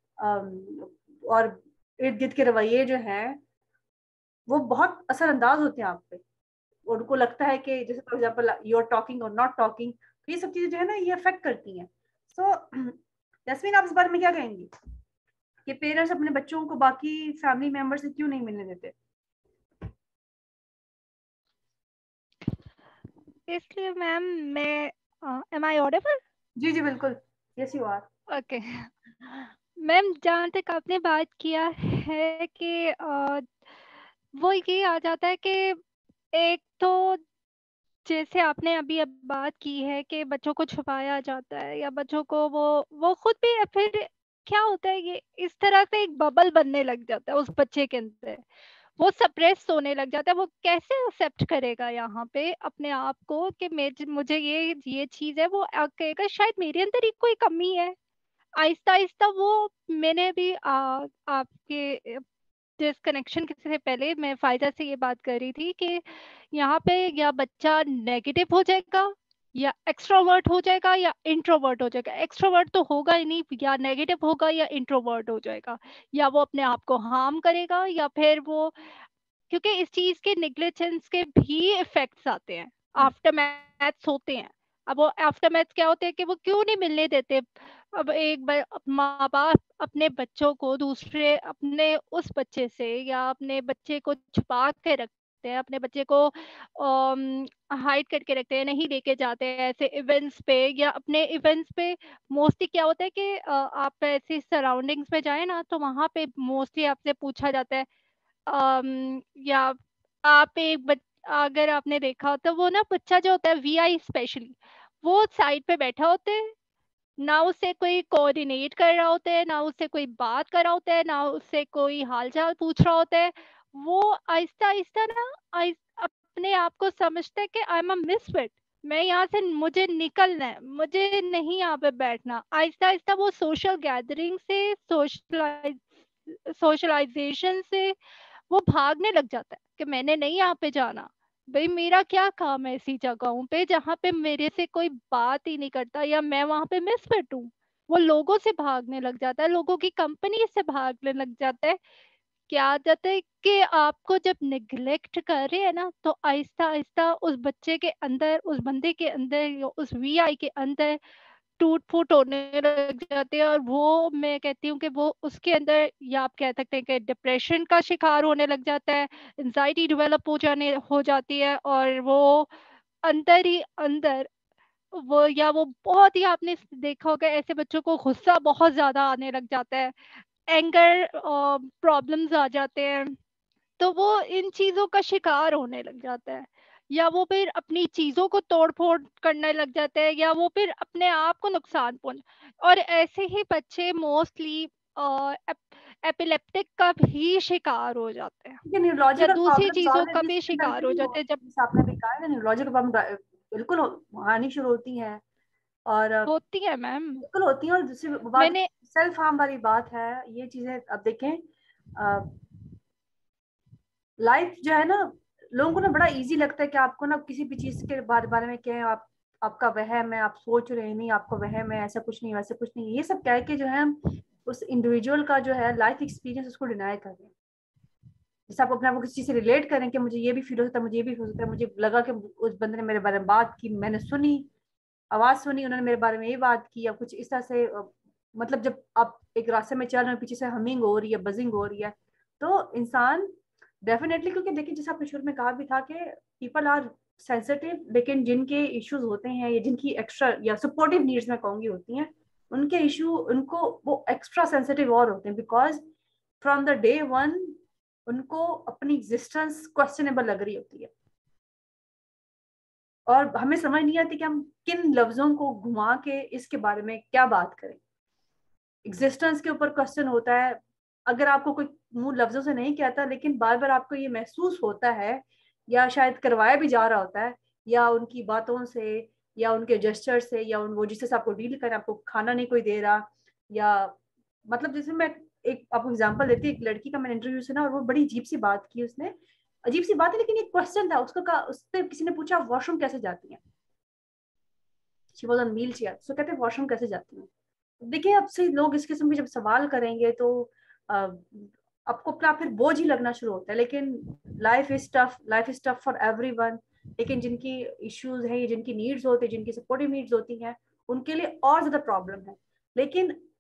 और इर्द गिर्द के रवैये जो है वो बहुत असरअंदाज होते हैं आप पे। उनको लगता है कि जैसे for example you are talking और नॉट टॉकिंग, तो ये सब चीजें जो है ना ये अफेक्ट करती हैं। सो यास्मीन, आप इस बारे में क्या कहेंगी? कि पेरेंट्स अपने बच्चों को बाकी फैमिली मेंबर से क्यों नहीं मिलने देते? इसलिए मैम मैं एम आई ऑडिबल? जी जी बिल्कुल, yes you are. Okay ma'am, जहाँ तक आपने बात किया है कि वो ये आ जाता है कि एक तो जैसे आपने अभी अब बात की है कि बच्चों को छुपाया जाता है या बच्चों को वो खुद भी, फिर क्या होता है ये इस तरह से एक बबल बनने लग जाता है उस बच्चे के अंदर, वो सप्रेस होने लग जाता है। वो कैसे एक्सेप्ट करेगा यहाँ पे अपने आप को कि मुझे ये चीज है, वो कहेगा शायद मेरे अंदर ही कोई कमी है। आहिस्ता आहिस्ता वो, मैंने भी आपके जिस कनेक्शन से पहले मैं फायदा से ये बात कर रही थी कि यहाँ पे या बच्चा नेगेटिव हो जाएगा या एक्सट्रोवर्ट हो जाएगा या इंट्रोवर्ट हो जाएगा। एक्सट्रोवर्ट तो होगा ही नहीं, या नेगेटिव होगा या इंट्रोवर्ट हो जाएगा, या वो अपने आप को हार्म करेगा या फिर वो, क्योंकि इस चीज के निग्लिजेंस के भी इफेक्ट्स आते हैं, आफ्टर मैथ्स होते हैं। अब वो आफ्टर मैथ्स क्या होते हैं कि वो क्यों नहीं मिलने देते। अब एक माँ बाप अपने बच्चों को दूसरे अपने उस बच्चे से या अपने बच्चे को छुपा के रखते हैं, अपने बच्चे को हाइड करके रखते हैं, नहीं लेके जाते हैं ऐसे इवेंट्स पे या अपने इवेंट्स पे। मोस्टली क्या होता है कि आप ऐसे सराउंडिंग्स में जाए ना तो वहां पे मोस्टली आपसे पूछा जाता है या आप अगर आपने देखा हो तो वो ना बच्चा जो होता है वीआई स्पेशली, वो साइड पे बैठा होता है, ना उससे कोई कोऑर्डिनेट कर रहा होता है, ना उससे कोई बात कर रहा होता है, ना उससे कोई हालचाल पूछ रहा होता है। वो आहिस्ता आहिस्ता ना अपने आप को समझता है कि आई एम अ मिसफिट, मैं यहाँ से, मुझे निकलना है, मुझे नहीं यहाँ पे बैठना। आहिस्ता आहिस्ता वो सोशल गैदरिंग से, सोशलाइजेशन से वो भागने लग जाता है कि मैंने नहीं यहाँ पे जाना, भाई मेरा क्या काम है ऐसी जगहों पे जहाँ पे मेरे से कोई बात ही नहीं करता या मैं वहां पे मिसफिट हूँ। वो लोगों से भागने लग जाता है, लोगों की कंपनी से भागने लग जाता है। क्या आदत है कि आपको जब निग्लेक्ट कर रहे हैं ना तो आहिस्ता आहिस्ता उस बच्चे के अंदर, उस बंदे के अंदर या उस वीआई के अंदर टूट फूट होने लग जाते हैं। और वो मैं कहती हूँ कि वो उसके अंदर, या आप कह सकते हैं कि डिप्रेशन का शिकार होने लग जाता है, एंजाइटी डेवलप हो जाती है, और वो अंदर ही अंदर वो, या वो बहुत ही, आपने देखा होगा ऐसे बच्चों को गुस्सा बहुत ज्यादा आने लग जाता है, एंगर प्रॉब्लम्स आ जाते हैं, तो वो इन चीजों का शिकार होने लग जाता है, या वो फिर अपनी चीजों को तोड़ फोड़ करने लग जाते हैं, या वो फिर अपने आप को नुकसान पहुंच। और ऐसे ही बच्चे मोस्टली एपिलेप्टिक का भी शिकार हो जाते हैं या न्यूरोलॉजिकल दूसरी प्रॉब्लम्स चीजों का ऑलरेडी भी शिकार हो जाते हैं। जब आपने भी कहा है न्यूरोलॉजिकल प्रॉब्लम बिल्कुल आनी शुरू होती हैं और होती है मैम, बिल्कुल होती है। और दूसरी बात मैंने सेल्फ हार्म वाली बात है, ये चीजें अब देखें। लाइफ जो है ना, लोगों को ना बड़ा इजी लगता है कि आपको ना किसी भी चीज के बारे में कहें, आप आपका वहम है, आप सोच रहे नहीं, आपको वहम है, ऐसा कुछ नहीं, वैसा कुछ नहीं, ये सब कह के जो है हम उस इंडिविजुअल का जो है लाइफ एक्सपीरियंस उसको डिनाई कर रहे हैं। जैसे आप अपने आप को किसी चीज से रिलेट करें कि मुझे ये भी फील हो सकता है, मुझे ये भी हो सकता है, मुझे लगा कि उस बंदे ने मेरे बारे में बात की, मैंने सुनी, आवाज सुनी, उन्होंने मेरे बारे में ये बात की, या कुछ इस तरह से मतलब जब आप एक रास्ते में चल रहे हैं, पीछे से हमिंग हो रही है, बजिंग हो रही है, तो इंसान डेफिनेटली, क्योंकि देखिए जैसे आपने शुरू में कहा भी था कि पीपल आर सेंसिटिव, लेकिन जिनके इश्यूज होते हैं या जिनकी एक्स्ट्रा या सपोर्टिव नीड्स में कहूंगी होती हैं, उनके इशू उनको वो एक्स्ट्रा सेंसिटिव और होते हैं, because from the day one उनको अपनी एग्जिस्टेंस क्वेश्चनेबल लग रही होती है। और हमें समझ नहीं आती कि हम किन लफ्जों को घुमा के इसके बारे में क्या बात करें। एग्जिस्टेंस के ऊपर क्वेश्चन होता है, अगर आपको कोई मुंह लफ्जों से नहीं कहता, लेकिन बार बार आपको ये महसूस होता है, या शायद करवाया भी जा रहा होता है, या उनकी बातों से या उनके जेस्चर से, या वो जिससे आपको डील करें, आपको खाना नहीं कोई दे रहा, या मतलब जैसे मैं एक आपको एग्जांपल देती हूँ, एक लड़की का मैंने इंटरव्यू सुना और वो बड़ी अजीब सी बात की उसने, अजीब सी बात है लेकिन एक क्वेश्चन था उसका, उससे किसी ने पूछा वॉशरूम कैसे जाती है, she was on wheel chair, तो कहते हैं वॉशरूम कैसे जाती है। देखिए अब से लोग इस किस्म के जब सवाल करेंगे तो आपको अपना फिर बोझ ही लगना शुरू होता है। लेकिन life is tough for everyone, लेकिन जिनकी इश्यूज हैं, जिनकी नीड्स होती है, जिनकी सपोर्टिव नीड्स होती हैं, उनके लिए और ज्यादा प्रॉब्लम है। लेकिन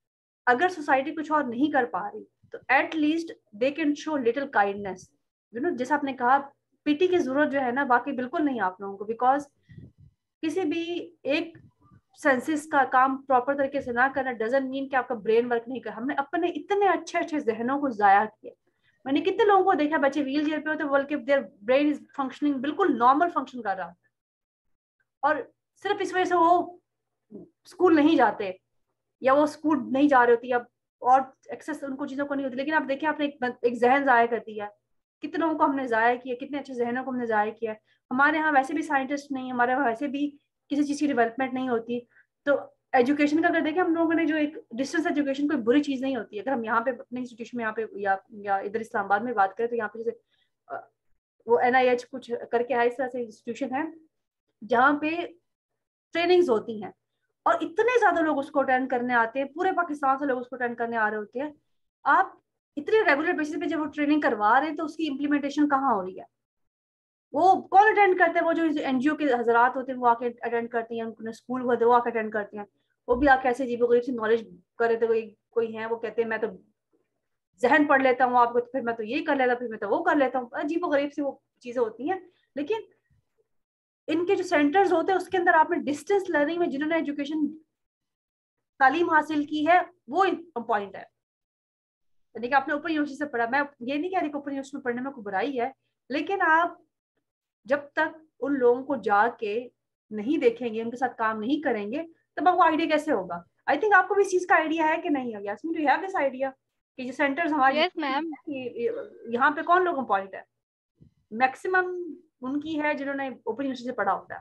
अगर सोसाइटी कुछ और नहीं कर पा रही तो at least they can show little kindness, you know. जैसे आपने कहा पीटी की जरूरत जो है ना बाकी बिल्कुल नहीं आप लोगों को, बिकॉज किसी भी एक सेंसेस का काम प्रॉपर तरीके से ना करना डजंट मीन कि आपका ब्रेन वर्क नहीं कर। हमने अपने इतने अच्छे अच्छे जहनों को जाया किया। मैंने कितने लोगों को देखा बच्चे व्हील चेयर पे होते बल्कि देयर ब्रेन इज फंक्शनिंग, बिल्कुल नॉर्मल फंक्शन कर रहा, और सिर्फ इस वजह से वो स्कूल नहीं जाते या वो स्कूल नहीं जा रही होती या और एक्सेस उनको चीजों को नहीं होती। लेकिन आप देखिए आपने एक जहन जाया कर दिया, कितने लोगों को हमने जाया किया, कितने अच्छे जहनों को हमने जाया किया। हमारे यहाँ वैसे भी साइंटिस्ट नहीं, हमारे यहाँ वैसे भी किसी चीज की डेवलपमेंट नहीं होती। तो एजुकेशन का अगर देखें हम लोगों ने जो एक डिस्टेंस एजुकेशन कोई बुरी चीज नहीं होती। अगर हम यहाँ पे अपने इंस्टीट्यूशन में यहाँ पे या इधर इस्लामाबाद में बात करें तो यहाँ पे जैसे वो NIH कुछ करके है, इस तरह से इंस्टीट्यूशन है जहाँ पे ट्रेनिंग्स होती हैं और इतने ज्यादा लोग उसको अटेंड करने आते हैं, पूरे पाकिस्तान से लोग उसको अटेंड करने आ रहे होते हैं। आप इतने रेगुलर बेसिस पे जब वो ट्रेनिंग करवा रहे हैं तो उसकी इम्प्लीमेंटेशन कहाँ हो रही है? वो कौन अटेंड करते हैं? वो जो NGO के हजरात होते हैं वो आके अटेंड करती हैं, उन्होंने स्कूल हुआ वो आके अटेंड करते हैं। वो भी आके ऐसे अजीबोगरीब से नॉलेज करे थे। कोई है वो कहते हैं मैं तो जहन पढ़ लेता हूँ आपको, तो फिर मैं तो ये कर लेता, फिर मैं तो वो कर लेता हूँ। अजीबोगरीब सी वो चीजें होती हैं। लेकिन इनके जो सेंटर्स होते हैं उसके अंदर आपने डिस्टेंस लर्निंग में जिन्होंने एजुकेशन तालीम हासिल की है वो पॉइंट है। यानी कि आपने ओपन यूनिवर्सिटी से पढ़ा, मैं ये नहीं कह रही कि ओपन यूनिवर्सिटी में पढ़ने में कोई बुराई है, लेकिन आप जब तक उन लोगों को जाके नहीं देखेंगे, उनके साथ काम नहीं करेंगे, तब आपको आइडिया कैसे होगा? आई थिंक आपको भी इस चीज का आइडिया है कि नहीं है? Yasmeen, do you have this idea कि जो सेंटर्स हमारे यहाँ पे कौन लोगों पॉइंट है? मैक्सिमम उनकी है जिन्होंने ओपन यूनिवर्सिटी से पढ़ा होता है।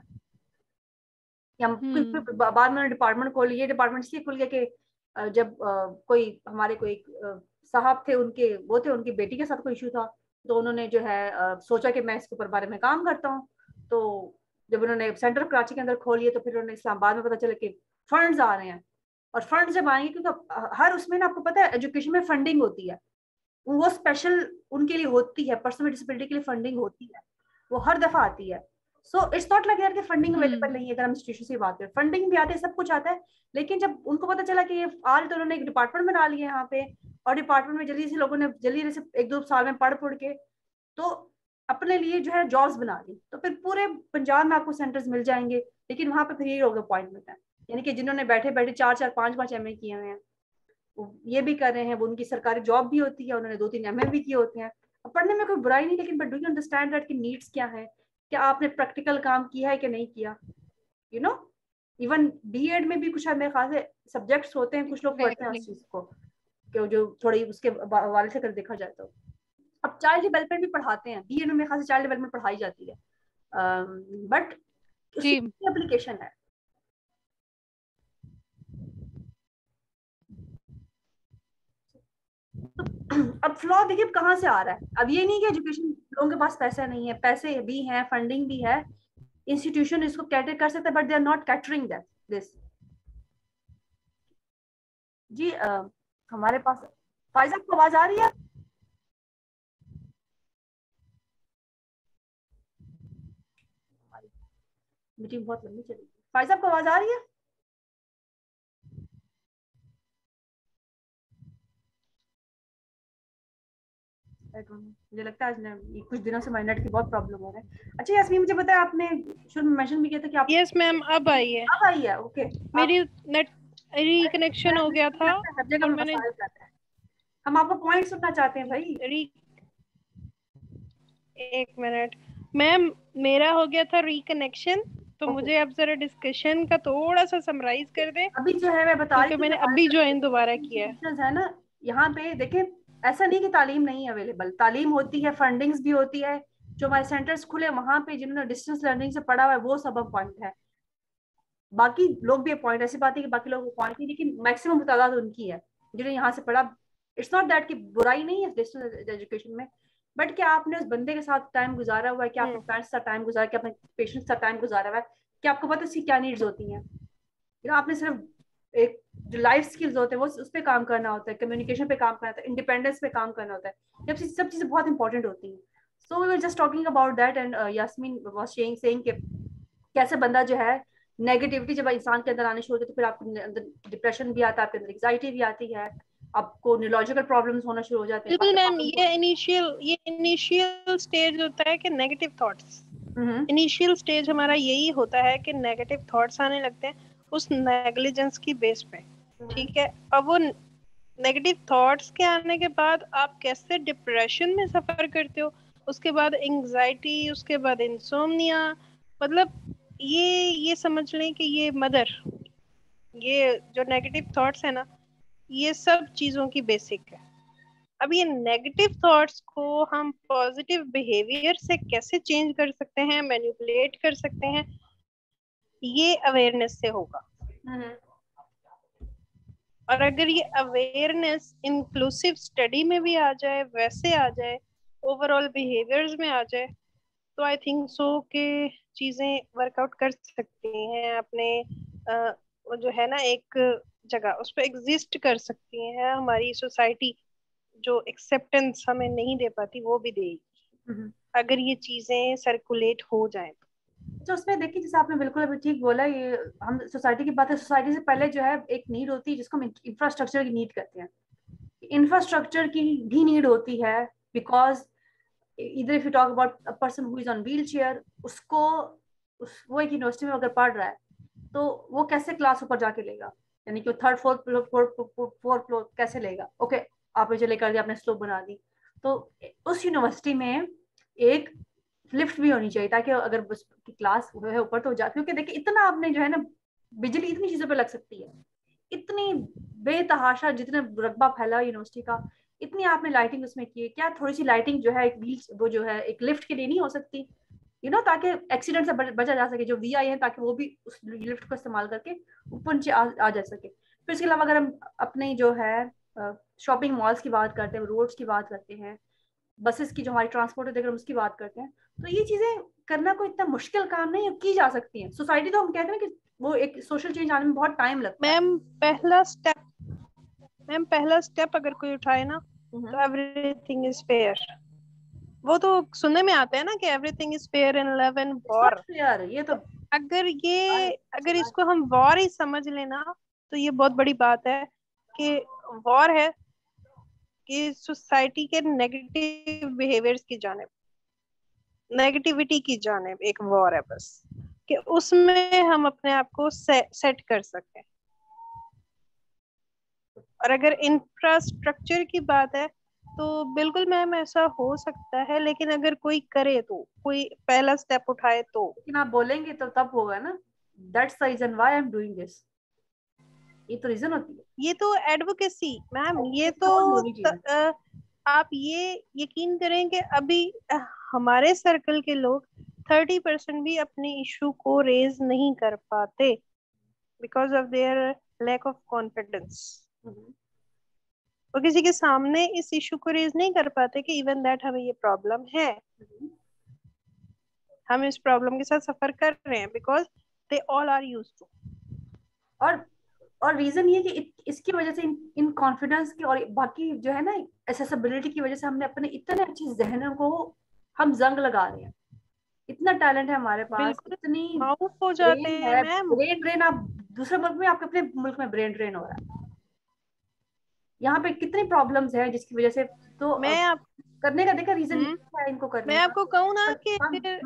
बाद में डिपार्टमेंट खोल, ये डिपार्टमेंट इसलिए खुल गया कि जब कोई हमारे कोई साहब थे, उनकी बेटी के साथ कोई इशू था, तो उन्होंने जो है सोचा कि मैं इसके ऊपर बारे में काम करता हूँ। तो जब उन्होंने सेंटर कराची के अंदर खोलिए तो फिर उन्होंने इस्लामाबाद में पता चला कि फंड्स आ रहे हैं, और फंड्स जब आएंगे क्योंकि हर उसमें ना आपको पता है एजुकेशन में फंडिंग होती है, वो स्पेशल उनके लिए होती है, पर्सन विद डिसेबिलिटी के लिए फंडिंग होती है, वो हर दफा आती है। सो इट्स नॉट लाइक यार कि फंडिंग अवेलेबल नहीं है। अगर हम इंस्टीट्यूशन से बात करें, फंडिंग भी आती है, सब कुछ आता है, लेकिन जब उनको पता चला कि ये आज तो उन्होंने एक डिपार्टमेंट बना लिया यहाँ पे, और डिपार्टमेंट में जल्दी से लोगों ने जल्दी से 1-2 साल में पढ़ के तो अपने लिए जो है जॉब्स बना ली, तो फिर पूरे पंजाब में आपको सेंटर्स मिल जाएंगे। लेकिन वहां पे फिर ये लोग अपॉइंटमेंट है, यानी कि जिन्होंने बैठे बैठे 4-4, 5-5 MA किए हुए हैं वो ये भी कर रहे हैं, वो उनकी सरकारी जॉब भी होती है, उन्होंने 2-3 MA भी किए होते हैं। अब पढ़ने में कोई बुराई नहीं, लेकिन but do you understand that की नीड्स क्या है? क्या आपने प्रैक्टिकल काम किया है कि नहीं किया? यू नो, इवन B.Ed में भी कुछ मेरे ख्याल से सब्जेक्ट्स होते हैं, कुछ लोग पढ़ते हैं उस चीज को, जो थोड़ी उसके हवाले से कर देखा जाए तो। अब चाइल्ड डेवलपमेंट भी पढ़ाते हैं B.Ed में, खास चाइल्ड डेवलपमेंट पढ़ाई जाती है, बट उसकी एप्लीकेशन है। अब फ्लॉ देखिए कहाँ से आ रहा है। अब ये नहीं कि एजुकेशन लोगों के पास पैसा नहीं है, पैसे भी हैं, फंडिंग भी है, इंस्टीट्यूशन इसको कैटर कर सकते हैं, but they are not catering this. जी हमारे पास फाइजा को आवाज आ रही है? मीटिंग बहुत लंबी चली। फाइजा को आवाज आ रही है? मुझे लगता है आज कुछ दिनों से माइनेट की बहुत प्रॉब्लम हो रहा है। अच्छा यास्मीन, मुझे बताया आपने शुरू में मेंशन भी किया था कि आप यस मैम अब आई है। अब आई है, ओके। मेरी नेट रिकनेक्शन हो गया था और मैंने हम आपको पॉइंट सुनना चाहते हैं भाई। एक मिनट मैम, मेरा हो गया था रिकनेक्शन, तो मुझे अब जरा डिस्कशन का थोड़ा सा समराइज कर दे। अभी जो है मैं बता रही हूँ, मैंने अभी ज्वाइन दोबारा किया है ना। यहाँ पे देखें, ऐसा नहीं कि तालीम नहीं अवेलेबल, तालीम होती है, फंडिंग्स भी होती है। जो हमारे सेंटर्स खुले वहां पे जिन्होंने डिस्टेंस लर्निंग से पढ़ा हुआ है वो सब पॉइंट है, बाकी लोग भी पॉइंट। ऐसी बात है कि बाकी लोग पॉइंट नहीं, लेकिन मैक्सिमम तादाद उनकी है जिन्होंने यहाँ से पढ़ा। इट्स नॉट दैट कि बुराई नहीं है डिस्टेंस एजुकेशन में, बट क्या आपने उस बंदे के साथ टाइम गुजारा हुआ है, क्या आपने पेरेंट्स के साथ टाइम गुजारा, क्या अपने पेशेंट्स के साथ टाइम गुजारा हुआ है, क्या आपको पता है उसकी क्या नीड्स होती हैं? आपने सिर्फ एक जो लाइफ स्किल्स होते हैं वो उस पर काम करना होता है, कम्युनिकेशन पे काम करना होता है, इंडिपेंडेंस पे काम करना होता है, जब सब चीजें बहुत इंपॉर्टेंट होती हैं। So we were just talking about that and Yasmeen was saying कि कैसे बंदा जो है नेगेटिविटी जब इंसान के अंदर आने शुरू होती है तो फिर आपके अंदर डिप्रेशन भी आता है, आपके अंदर एंजाइटी भी आती है, आपको न्यूरोलॉजिकल प्रॉब्लम्स होना शुरू हो जाते हैं। बिल्कुल मैम, ये इनिशियल स्टेज होता है कि नेगेटिव थॉट्स, इनिशियल स्टेज हमारा यही होता है कि नेगेटिव थॉट्स आने लगते हैं उस नेग्लिजेंस की बेस पे, ठीक है। अब वो नेगेटिव थॉट्स के आने के बाद आप कैसे डिप्रेशन में सफर करते हो, उसके बाद एंजाइटी, उसके बाद इंसोम्निया, मतलब ये समझ लें कि ये मदर, ये जो नेगेटिव थॉट्स है ना, ये सब चीजों की बेसिक है। अब ये नेगेटिव थॉट्स को हम पॉजिटिव बिहेवियर से कैसे चेंज कर सकते हैं, मैनिपुलेट कर सकते हैं, ये अवेयरनेस से होगा। और अगर ये अवेयरनेस इंक्लूसिव स्टडी में भी आ जाए, वैसे आ जाए, ओवरऑल बिहेवियर्स में आ जाए, तो आई थिंक सो कि चीजें वर्कआउट कर सकती हैं अपने वो जो है ना एक जगह उस पर एग्जिस्ट कर सकती हैं। हमारी सोसाइटी जो एक्सेप्टेंस हमें नहीं दे पाती वो भी देगी अगर ये चीजें सर्कुलेट हो जाए तो उसमें देखिए, जैसे आपने बिल्कुल अभी ठीक बोला, ये हम सोसाइटी की बात है, सोसाइटी से पहले जो है एक नीड होती है जिसको हम इंफ्रास्ट्रक्चर की नीड कहते हैं। इंफ्रास्ट्रक्चर की भी नीड होती है, बिकॉज इधर if you talk about a person who is on wheel chair, उसको वो एक यूनिवर्सिटी में अगर पढ़ रहा है तो वो कैसे क्लास ऊपर जाके लेगा, यानी कि थर्ड फोर्थ फ्लोर कैसे लेगा। ओके, आपने जो लेकर दिया, आपने स्लोप बना दी, तो उस यूनिवर्सिटी में एक लिफ्ट भी होनी चाहिए ताकि अगर की क्लास है ऊपर तो जा, क्योंकि देखिए इतना आपने जो है ना, बिजली इतनी चीजों पे लग सकती है, इतनी बेतहाशा जितना रकबा फैला यूनिवर्सिटी का, इतनी आपने लाइटिंग उसमें की है, क्या थोड़ी सी लाइटिंग जो है एक व्हील वो जो है एक लिफ्ट के लिए नहीं हो सकती, ताकि एक्सीडेंट से बचा जा सके, जो वीआई है, ताकि वो भी उस लिफ्ट को इस्तेमाल करके ऊपर नीचे आ जा सके। फिर इसके अलावा अगर हम अपने जो है शॉपिंग मॉल्स की बात करते हैं, रोड्स की बात करते हैं, बसेस की जो हमारी ट्रांसपोर्ट है उसकी बात करते हैं, तो ये चीजें करना कोई इतना मुश्किल काम नहीं है, की जा सकती है। सोसाइटी तो हम कहते हैं कि वो एक सोशल चेंज आने में बहुत टाइम लगता है। मैम पहला स्टेप अगर कोई उठाए ना तो एवरीथिंग इज फेयर। वो तो सुनने में आता है ना कि everything is fair in love and war. ये तो अगर इसको हम वॉर ही समझ लेना तो ये बहुत बड़ी बात है कि वॉर है कि सोसाइटी के नेगेटिव बिहेवियर्स की जानिब, नेगेटिविटी की जानिब एक वॉर है बस, कि उसमें हम अपने आप को सेट कर सकें। और अगर इंफ्रास्ट्रक्चर की बात है तो बिल्कुल मैम ऐसा हो सकता है, लेकिन अगर कोई करे तो, कोई पहला स्टेप उठाए तो। लेकिन आप बोलेंगे तो तब होगा ना, that's the reason why I am doing this, ये तो रीजन होती है, ये तो एडवोकेसी मैम, ये तो आप ये यकीन करें कि अभी हमारे सर्कल के लोग 30% भी अपने इशू को रेज नहीं कर पाते because of their lack of confidence. वो किसी के सामने इस इशू को रेज नहीं कर पाते कि इवन दैट हमें ये प्रॉब्लम है, हम इस प्रॉब्लम के साथ सफर कर रहे हैं, because they all are used to. और रीजन ये कि इसकी वजह से इन कॉन्फिडेंस की और बाकी जो है ना एक्सेसिबिलिटी की वजह से हमने अपने इतने अच्छे जहनों को हम जंग लगा रहे हैं। इतना टैलेंट है हमारे पास, इतनी हो जाते हैं मैम। ब्रेन ड्रेन, आप दूसरे मुल्क में, आपके अपने मुल्क में ब्रेन ड्रेन हो रहा है। यहाँ पे कितनी प्रॉब्लम्स है जिसकी वजह से, तो मैं करने का देखा रीजन है इनको करने मैं आपको कहूँ ना कि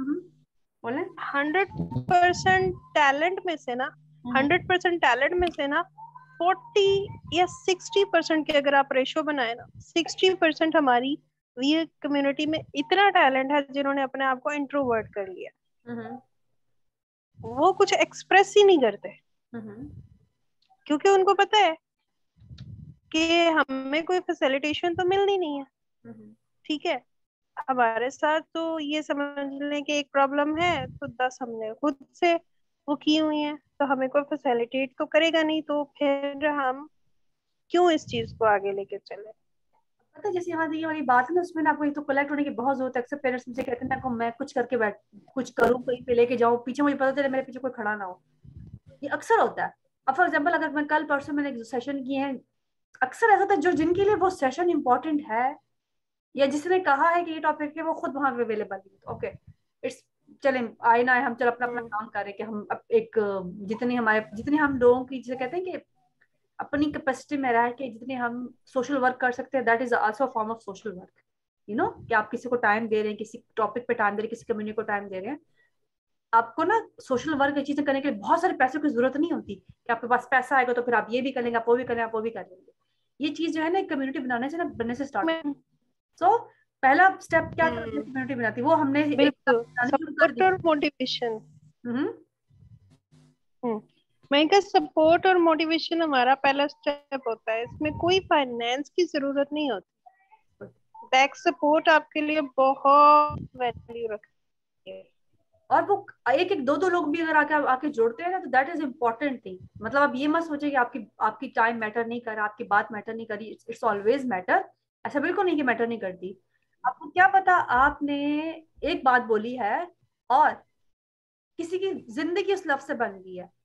100% टैलेंट में से ना 100% टैलेंट में से ना 40 या 60% के अगर आप रेशो बनाए ना, 60% हमारी वीर कम्युनिटी में इतना टैलेंट है जिन्होंने अपने आप को इंट्रोवर्ट कर लिया। वो कुछ एक्सप्रेस ही नहीं करते क्योंकि उनको पता है कि हमें कोई फैसिलिटेशन तो मिलनी नहीं है। ठीक है, हमारे साथ तो ये समझ लें कि एक प्रॉब्लम है तो 10 हमने खुद से वो की हुई है, तो हमें कोई फैसिलिटेट तो करेगा नहीं, तो फिर हम क्यों इस चीज को आगे लेके चले। पता है, जैसे यहाँ ये वाली बात है ना, उसमें ना आपको तो कलेक्ट होने की बहुत जरूरत है। अक्सर पेरेंट्स मुझे कहते हैं ना, मैं कुछ करके कुछ करूँ, कहीं पे लेके जाऊँ, पीछे मुझे पता चले मेरे पीछे कोई खड़ा ना हो। ये अक्सर होता है। अब फॉर एग्जाम्पल, अगर मैं कल परसों मैंने एक सेशन किए हैं, अक्सर ऐसा था जो जिनके लिए वो सेशन इंपॉर्टेंट है या जिसने कहा है कि ये टॉपिक है, वो खुद वहां पे अवेलेबल है। ओके, इट्स चले आए ना आए, हम चल अपना अपना काम कर रहे हैं कि हम एक जितने हम लोगों की जिसे कहते हैं कि अपनी कैपेसिटी में रह के जितने हम सोशल वर्क कर सकते हैं, that is also form of social work. You know कि आप किसी को टाइम दे रहे हैं, किसी टॉपिक पे टाइम दे रहे हैं, किसी कम्युनिटी को टाइम दे रहे हैं। आपको ना सोशल वर्क की चीजें करने के लिए बहुत सारे पैसों की जरूरत नहीं होती कि आपके पास पैसा आएगा तो फिर आप ये भी कर लेंगे, आप वो भी कर लेंगे, आप वो भी कर लेंगे। ये चीज जो है ना एक कम्युनिटी बनने से स्टार्ट। सो पहला स्टेप क्या था कम्युनिटी बनाती, वो हमने सपोर्ट और मोटिवेशन। मैं का सपोर्ट और मोटिवेशन हमारा पहला स्टेप होता है। इसमें कोई फाइनेंस की जरूरत नहीं होती। बैक सपोर्ट आपके लिए बहुत वैल्यू रखती है। और वो एक एक दो दो लोग भी अगर आके जोड़ते हैं ना, तो दैट इज इम्पोर्टेंट थिंग। मतलब आप ये मत सोचिए कि आपकी टाइम मैटर नहीं कर रहा, आपकी बात मैटर नहीं करी। It's always matter. ऐसा बिल्कुल नहीं कि मैटर नहीं करती। आपको क्या पता आपने एक बात बोली है और किसी की जिंदगी उस लफ्ज से बन गई है,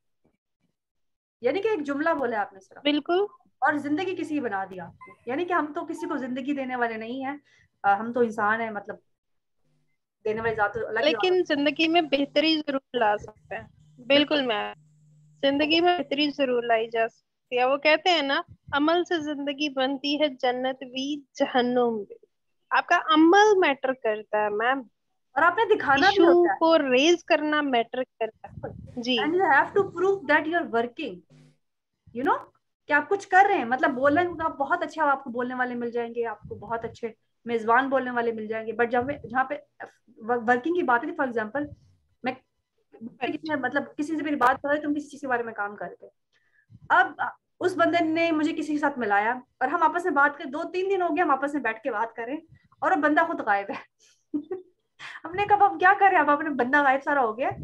यानी कि एक जुमला बोला आपने सिर्फ, बिल्कुल, और जिंदगी किसी की बना दी आपने। यानी कि हम तो किसी को जिंदगी देने वाले नहीं है, हम तो इंसान है। मतलब देने वाली जात तो अलग। लेकिन जिंदगी में बेहतरी जरूर ला सकते हैं। बिल्कुल मैम, जिंदगी में बेहतरी जरूर लाई जा सकती है। वो कहते हैं ना, अमल से जिंदगी बनती है जन्नत भी जहन्नुम भी। आपका अमल मैटर करता है मैम, और आपने दिखाना भी इशू होता है को रेज करना मैटर करता है जी। And you have to prove that you are working, you know कि आप कुछ कर रहे हैं। मतलब बोलने का आप बहुत अच्छे, आपको बोलने वाले मिल जाएंगे, आपको बहुत अच्छे मेजबान बोलने वाले मिल जाएंगे, बट जहाँ पे वर्किंग की बात है, फॉर एग्जाम्पल मैं मतलब किसी से मेरी बात कर रहे थे, हम किसी चीज के बारे में काम कर रहे थे। अब उस बंदे ने मुझे किसी के साथ मिलाया और हम आपस में बात कर, 2-3 दिन हो गए हम आपस में बैठ के बात करें, और अब बंदा खुद गायब है। हमने कहा अब क्या कर रहे हैं, अब अपने बंदा गायब सारा हो गया।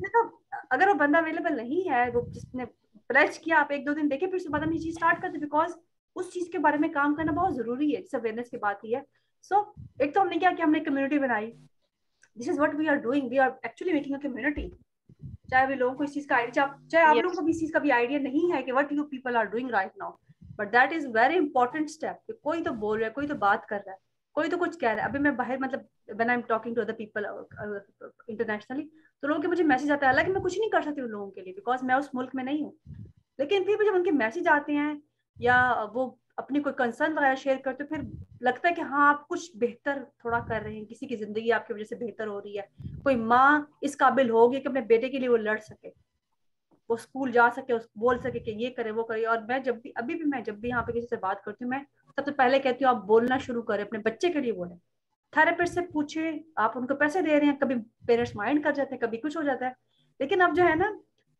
अगर वो बंदा अवेलेबल नहीं है, वो जिसने प्लेज किया, आप 1-2 दिन देखे, फिर उसके बाद हम ये चीज स्टार्ट करते, बिकॉज उस चीज के बारे में काम करना बहुत जरूरी है। जैसे अवेयरनेस की बात ही है। सो एक तो हमने क्या किया, हमने कम्युनिटी बनाई। This is what we are doing, we are actually making a community. चाहे भी लोगों को इस चीज का आइडिया, चाहे आप लोगों को भी इस चीज का भी आइडिया नहीं है कि what you people are doing right now, but that is very important step. कोई तो बोल रहा है, कोई तो बात कर रहा है, कोई तो कुछ कह रहा है। अभी मैं बाहर, मतलब when I am talking to other people internationally, तो लोगों के मुझे मैसेज आता है, हालांकि मैं कुछ नहीं कर सकती उन लोगों के लिए, बिकॉज मैं उस मुल्क में नहीं हूँ। लेकिन फिर भी जब उनके मैसेज आते हैं या वो अपनी कोई कंसर्न वगैरह शेयर करते, फिर लगता है कि हाँ आप कुछ बेहतर थोड़ा कर रहे हैं, किसी की जिंदगी आपकी वजह से बेहतर हो रही है। कोई माँ इस काबिल होगी कि अपने बेटे के लिए वो लड़ सके, वो स्कूल जा सके, बोल सके कि ये करे वो करे। और मैं जब भी यहाँ पे किसी से बात करती हूँ, मैं सबसे पहले कहती हूँ आप बोलना शुरू करें, अपने बच्चे के लिए बोले, थेरेपिस्ट से पूछे। आप उनको पैसे दे रहे हैं, कभी पेरेंट्स माइंड कर जाते हैं, कभी कुछ हो जाता है। लेकिन अब जो है ना,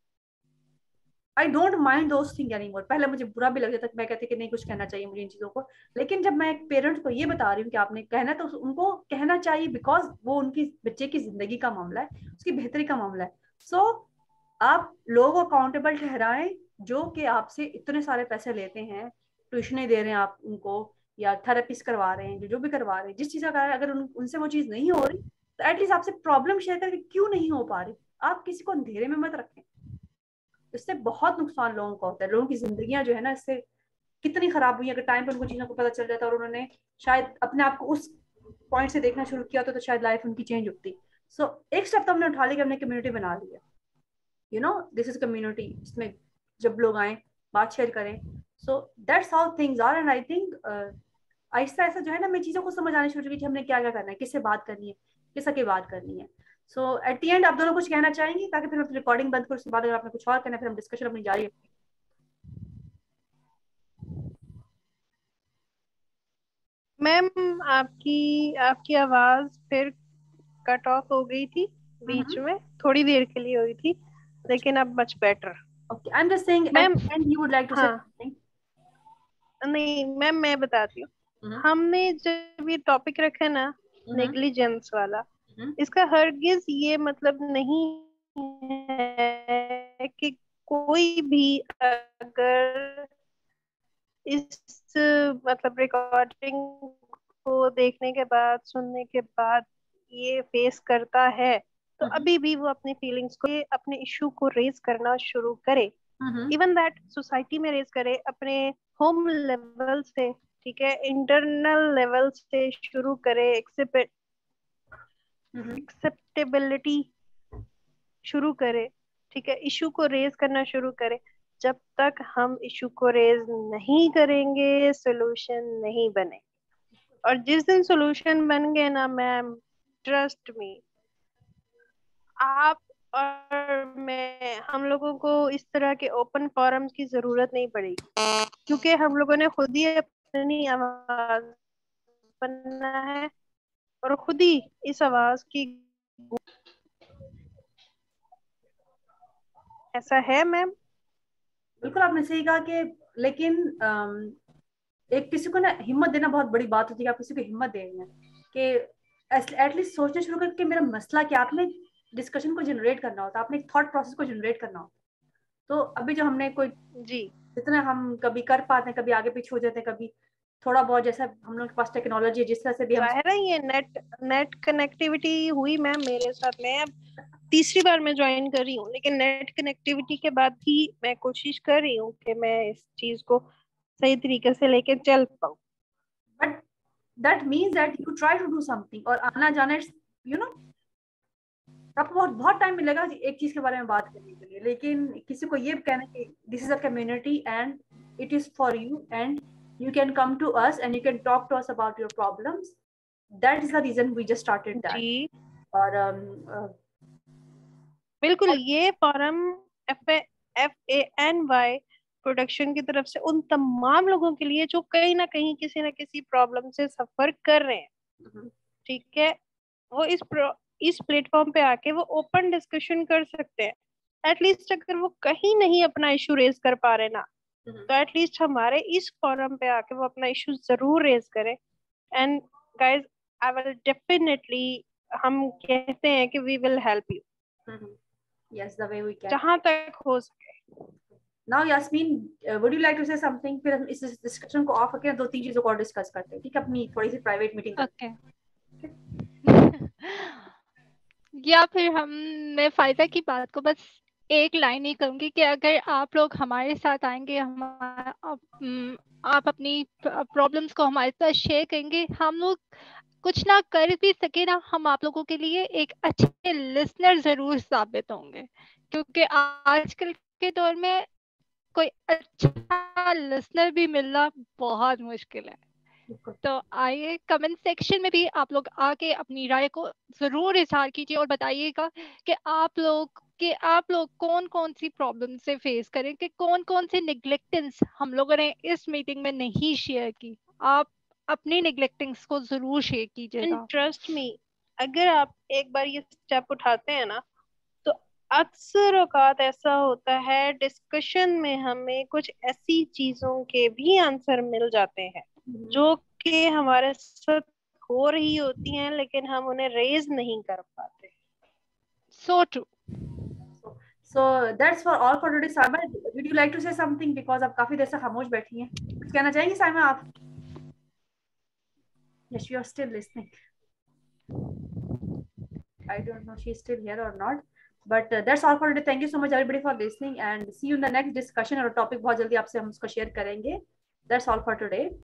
I don't mind those thing any more. पहले मुझे बुरा भी लग जाता था, मैं कहती कि नहीं कुछ कहना चाहिए मुझे इन चीजों को। लेकिन जब मैं एक पेरेंट्स को ये बता रही हूँ कि आपने कहना, तो उनको कहना चाहिए, बिकॉज वो उनकी बच्चे की जिंदगी का मामला है, उसकी बेहतरी का मामला है। सो आप लोगों को अकाउंटेबल ठहराएं जो कि आपसे इतने सारे पैसे लेते हैं, ट्यूशन दे रहे हैं आप उनको, या थेरेपिस्ट करवा रहे हैं, जो भी करवा रहे हैं, जिस चीज का कारण अगर उनसे वो चीज नहीं हो रही, तो एटलीस्ट आपसे प्रॉब्लम शेयर करके क्यों नहीं हो पा रही। आप किसी को अंधेरे में मत रखें, इससे बहुत नुकसान लोगों को होता है। लोगों की जिंदगियां जो है ना, इससे कितनी खराब हुई। अगर टाइम पर उनको चीजों को पता चल जाता और उन्होंने शायद अपने आप को उस पॉइंट से देखना शुरू किया तो शायद लाइफ उनकी चेंज होती। सो एक स्टेप तो हमने उठा लिया, हमने कम्युनिटी बना ली है। You know this is community, इसमें जब लोग आए बात शेयर करें, so that's how things are. And I think आहिस्ता आहिस्ता जो है ना, मैं चीजों को समझ आने शुरू की कि हमने क्या क्या करना है, किससे बात करनी है, किस की बात करनी है। सो एट द एंड आप दोनों कुछ कहना चाहेंगी, ताकि फिर मैं रिकॉर्डिंग बंद करूँ, उसके बाद अगर आपने कुछ और कहना, फिर हम डिस्कशन अपनी जारी रखें। मैम आपकी आपकी आवाज फिर कट ऑफ हो गई थी बीच में, थोड़ी देर के लिए हुई थी, लेकिन अब much better. Okay, I am just saying ma'am, and you would like to say something. नहीं मैम, मैं बताती हूँ। हमने जब ये टॉपिक रखा ना, नेग्लिजेंस वाला, इसका हरगिज ये मतलब नहीं है कि कोई भी अगर इस मतलब रिकॉर्डिंग को देखने के बाद, सुनने के बाद ये फेस करता है, तो अभी भी वो अपनी फीलिंग्स को, अपने इशू को रेज करना शुरू करे। इवन दैट सोसाइटी में रेज करे, अपने होम लेवल से, ठीक है, इंटरनल लेवल से शुरू करे, एक्सेप्टेबिलिटी शुरू करे, ठीक है, इशू को रेज करना शुरू करे। जब तक हम इशू को रेज नहीं करेंगे सोल्यूशन नहीं बने। और जिस दिन सोल्यूशन बन गए ना मैम, ट्रस्ट मी, आप और मैं, हम लोगों को इस तरह के ओपन फोरम्स की जरूरत नहीं पड़ेगी, क्योंकि हम लोगों ने खुद ही अपनी आवाज बनना है और खुद ही इस आवाज की, ऐसा है मैम। बिल्कुल आपने सही कहा कि लेकिन एक किसी को ना हिम्मत देना बहुत बड़ी बात होती है। आप किसी को हिम्मत दे रहे हैं कि एटलीस्ट सोचना शुरू कर कि मेरा मसला क्या। आपने डिस्कशन को जनरेट करना होता है, आपने एक थॉट प्रोसेस को जनरेट करना होता है। तो अभी जो हमने कोई जी जितना हम कभी कर पाते हैं, कभी आगे पीछे हो जाते हैं, कभी थोड़ा बहुत, जैसा हम लोग के पास टेक्नोलॉजी है जिस तरह से भी हम, जाहिर है ये नेट कनेक्टिविटी हुई मैम मेरे साथ में। अब तीसरी बार मैं ज्वाइन कर रही हूँ, लेकिन नेट कनेक्टिविटी के बाद भी मैं कोशिश कर रही हूँ कि मैं इस चीज को सही तरीके से लेके चल पाऊँ। But that means that you try to do something. और आना जाना यू नो आपको बहुत बहुत टाइम मिलेगा एक चीज के बारे में बात करने के लिए, लेकिन किसी को ये कहना कि this is a community and it is for you एंड you can come to us and you can talk to us about your problems. That is the reason we just started that. जी और बिल्कुल, ये forum FANY production की तरफ से उन तमाम लोगों के लिए जो कहीं ना कहीं किसी ना किसी प्रॉब्लम से सफर कर रहे हैं, ठीक है, वो इस प्लेटफॉर्म पे आके वो ओपन डिस्कशन कर सकते हैं। एटलीस्ट अगर वो कहीं नहीं अपना इशू रेज कर पा रहे ना, तो एटलीस्ट हमारे इस फोरम पे आके वो अपना इशू जरूर रेज करें। And guys, I will definitely, हम कहते हैं कि we will help you, yes, the way we can, जहां तक हो सके। now Yasmin, would you like to say something? फिर हम इस डिस्कशन को ऑफ करके दो तीन चीजों को और डिस्कस करते हैं, ठीक है, अपनी थोड़ी सी प्राइवेट मीटिंग ओके। या फिर मैं फायदा की बात को बस एक लाइन ही कहूंगी कि अगर आप लोग हमारे साथ आएंगे, आप अपनी प्रॉब्लम्स को हमारे साथ शेयर करेंगे, हम लोग कुछ ना कर भी सके ना, हम आप लोगों के लिए एक अच्छे लिसनर जरूर साबित होंगे, क्योंकि आजकल के दौर में कोई अच्छा लिसनर भी मिलना बहुत मुश्किल है। तो आइए कमेंट सेक्शन में भी आप लोग आके अपनी राय को जरूर इजहार कीजिए और बताइएगा कि आप लोग कौन कौन सी प्रॉब्लम से फेस करें, कि कौन कौन से निग्लेक्टेंस हम लोगों ने इस मीटिंग में नहीं शेयर की। आप अपनी निग्लेक्टिंग्स को जरूर शेयर कीजिएगा। ट्रस्ट मी, अगर आप एक बार ये स्टेप उठाते हैं ना, तो अक्सर औकात ऐसा होता है डिस्कशन में हमें कुछ ऐसी चीजों के भी आंसर मिल जाते हैं जो कि हमारे साथ हो रही होती हैं, लेकिन हम उन्हें रेज नहीं कर पाते। So true. So that's for all for today. Saima, would you like to say something? Because आप काफी देर से खामोश बैठी हैं, कुछ कहना चाहेंगी साइमा आप? Yes, you are still listening. I don't know she's still here or not, but that's all for today. Thank you so much everybody for listening and see you in the next discussion. और topic बहुत जल्दी आपसे हम उसको share करेंगे. That's all for today.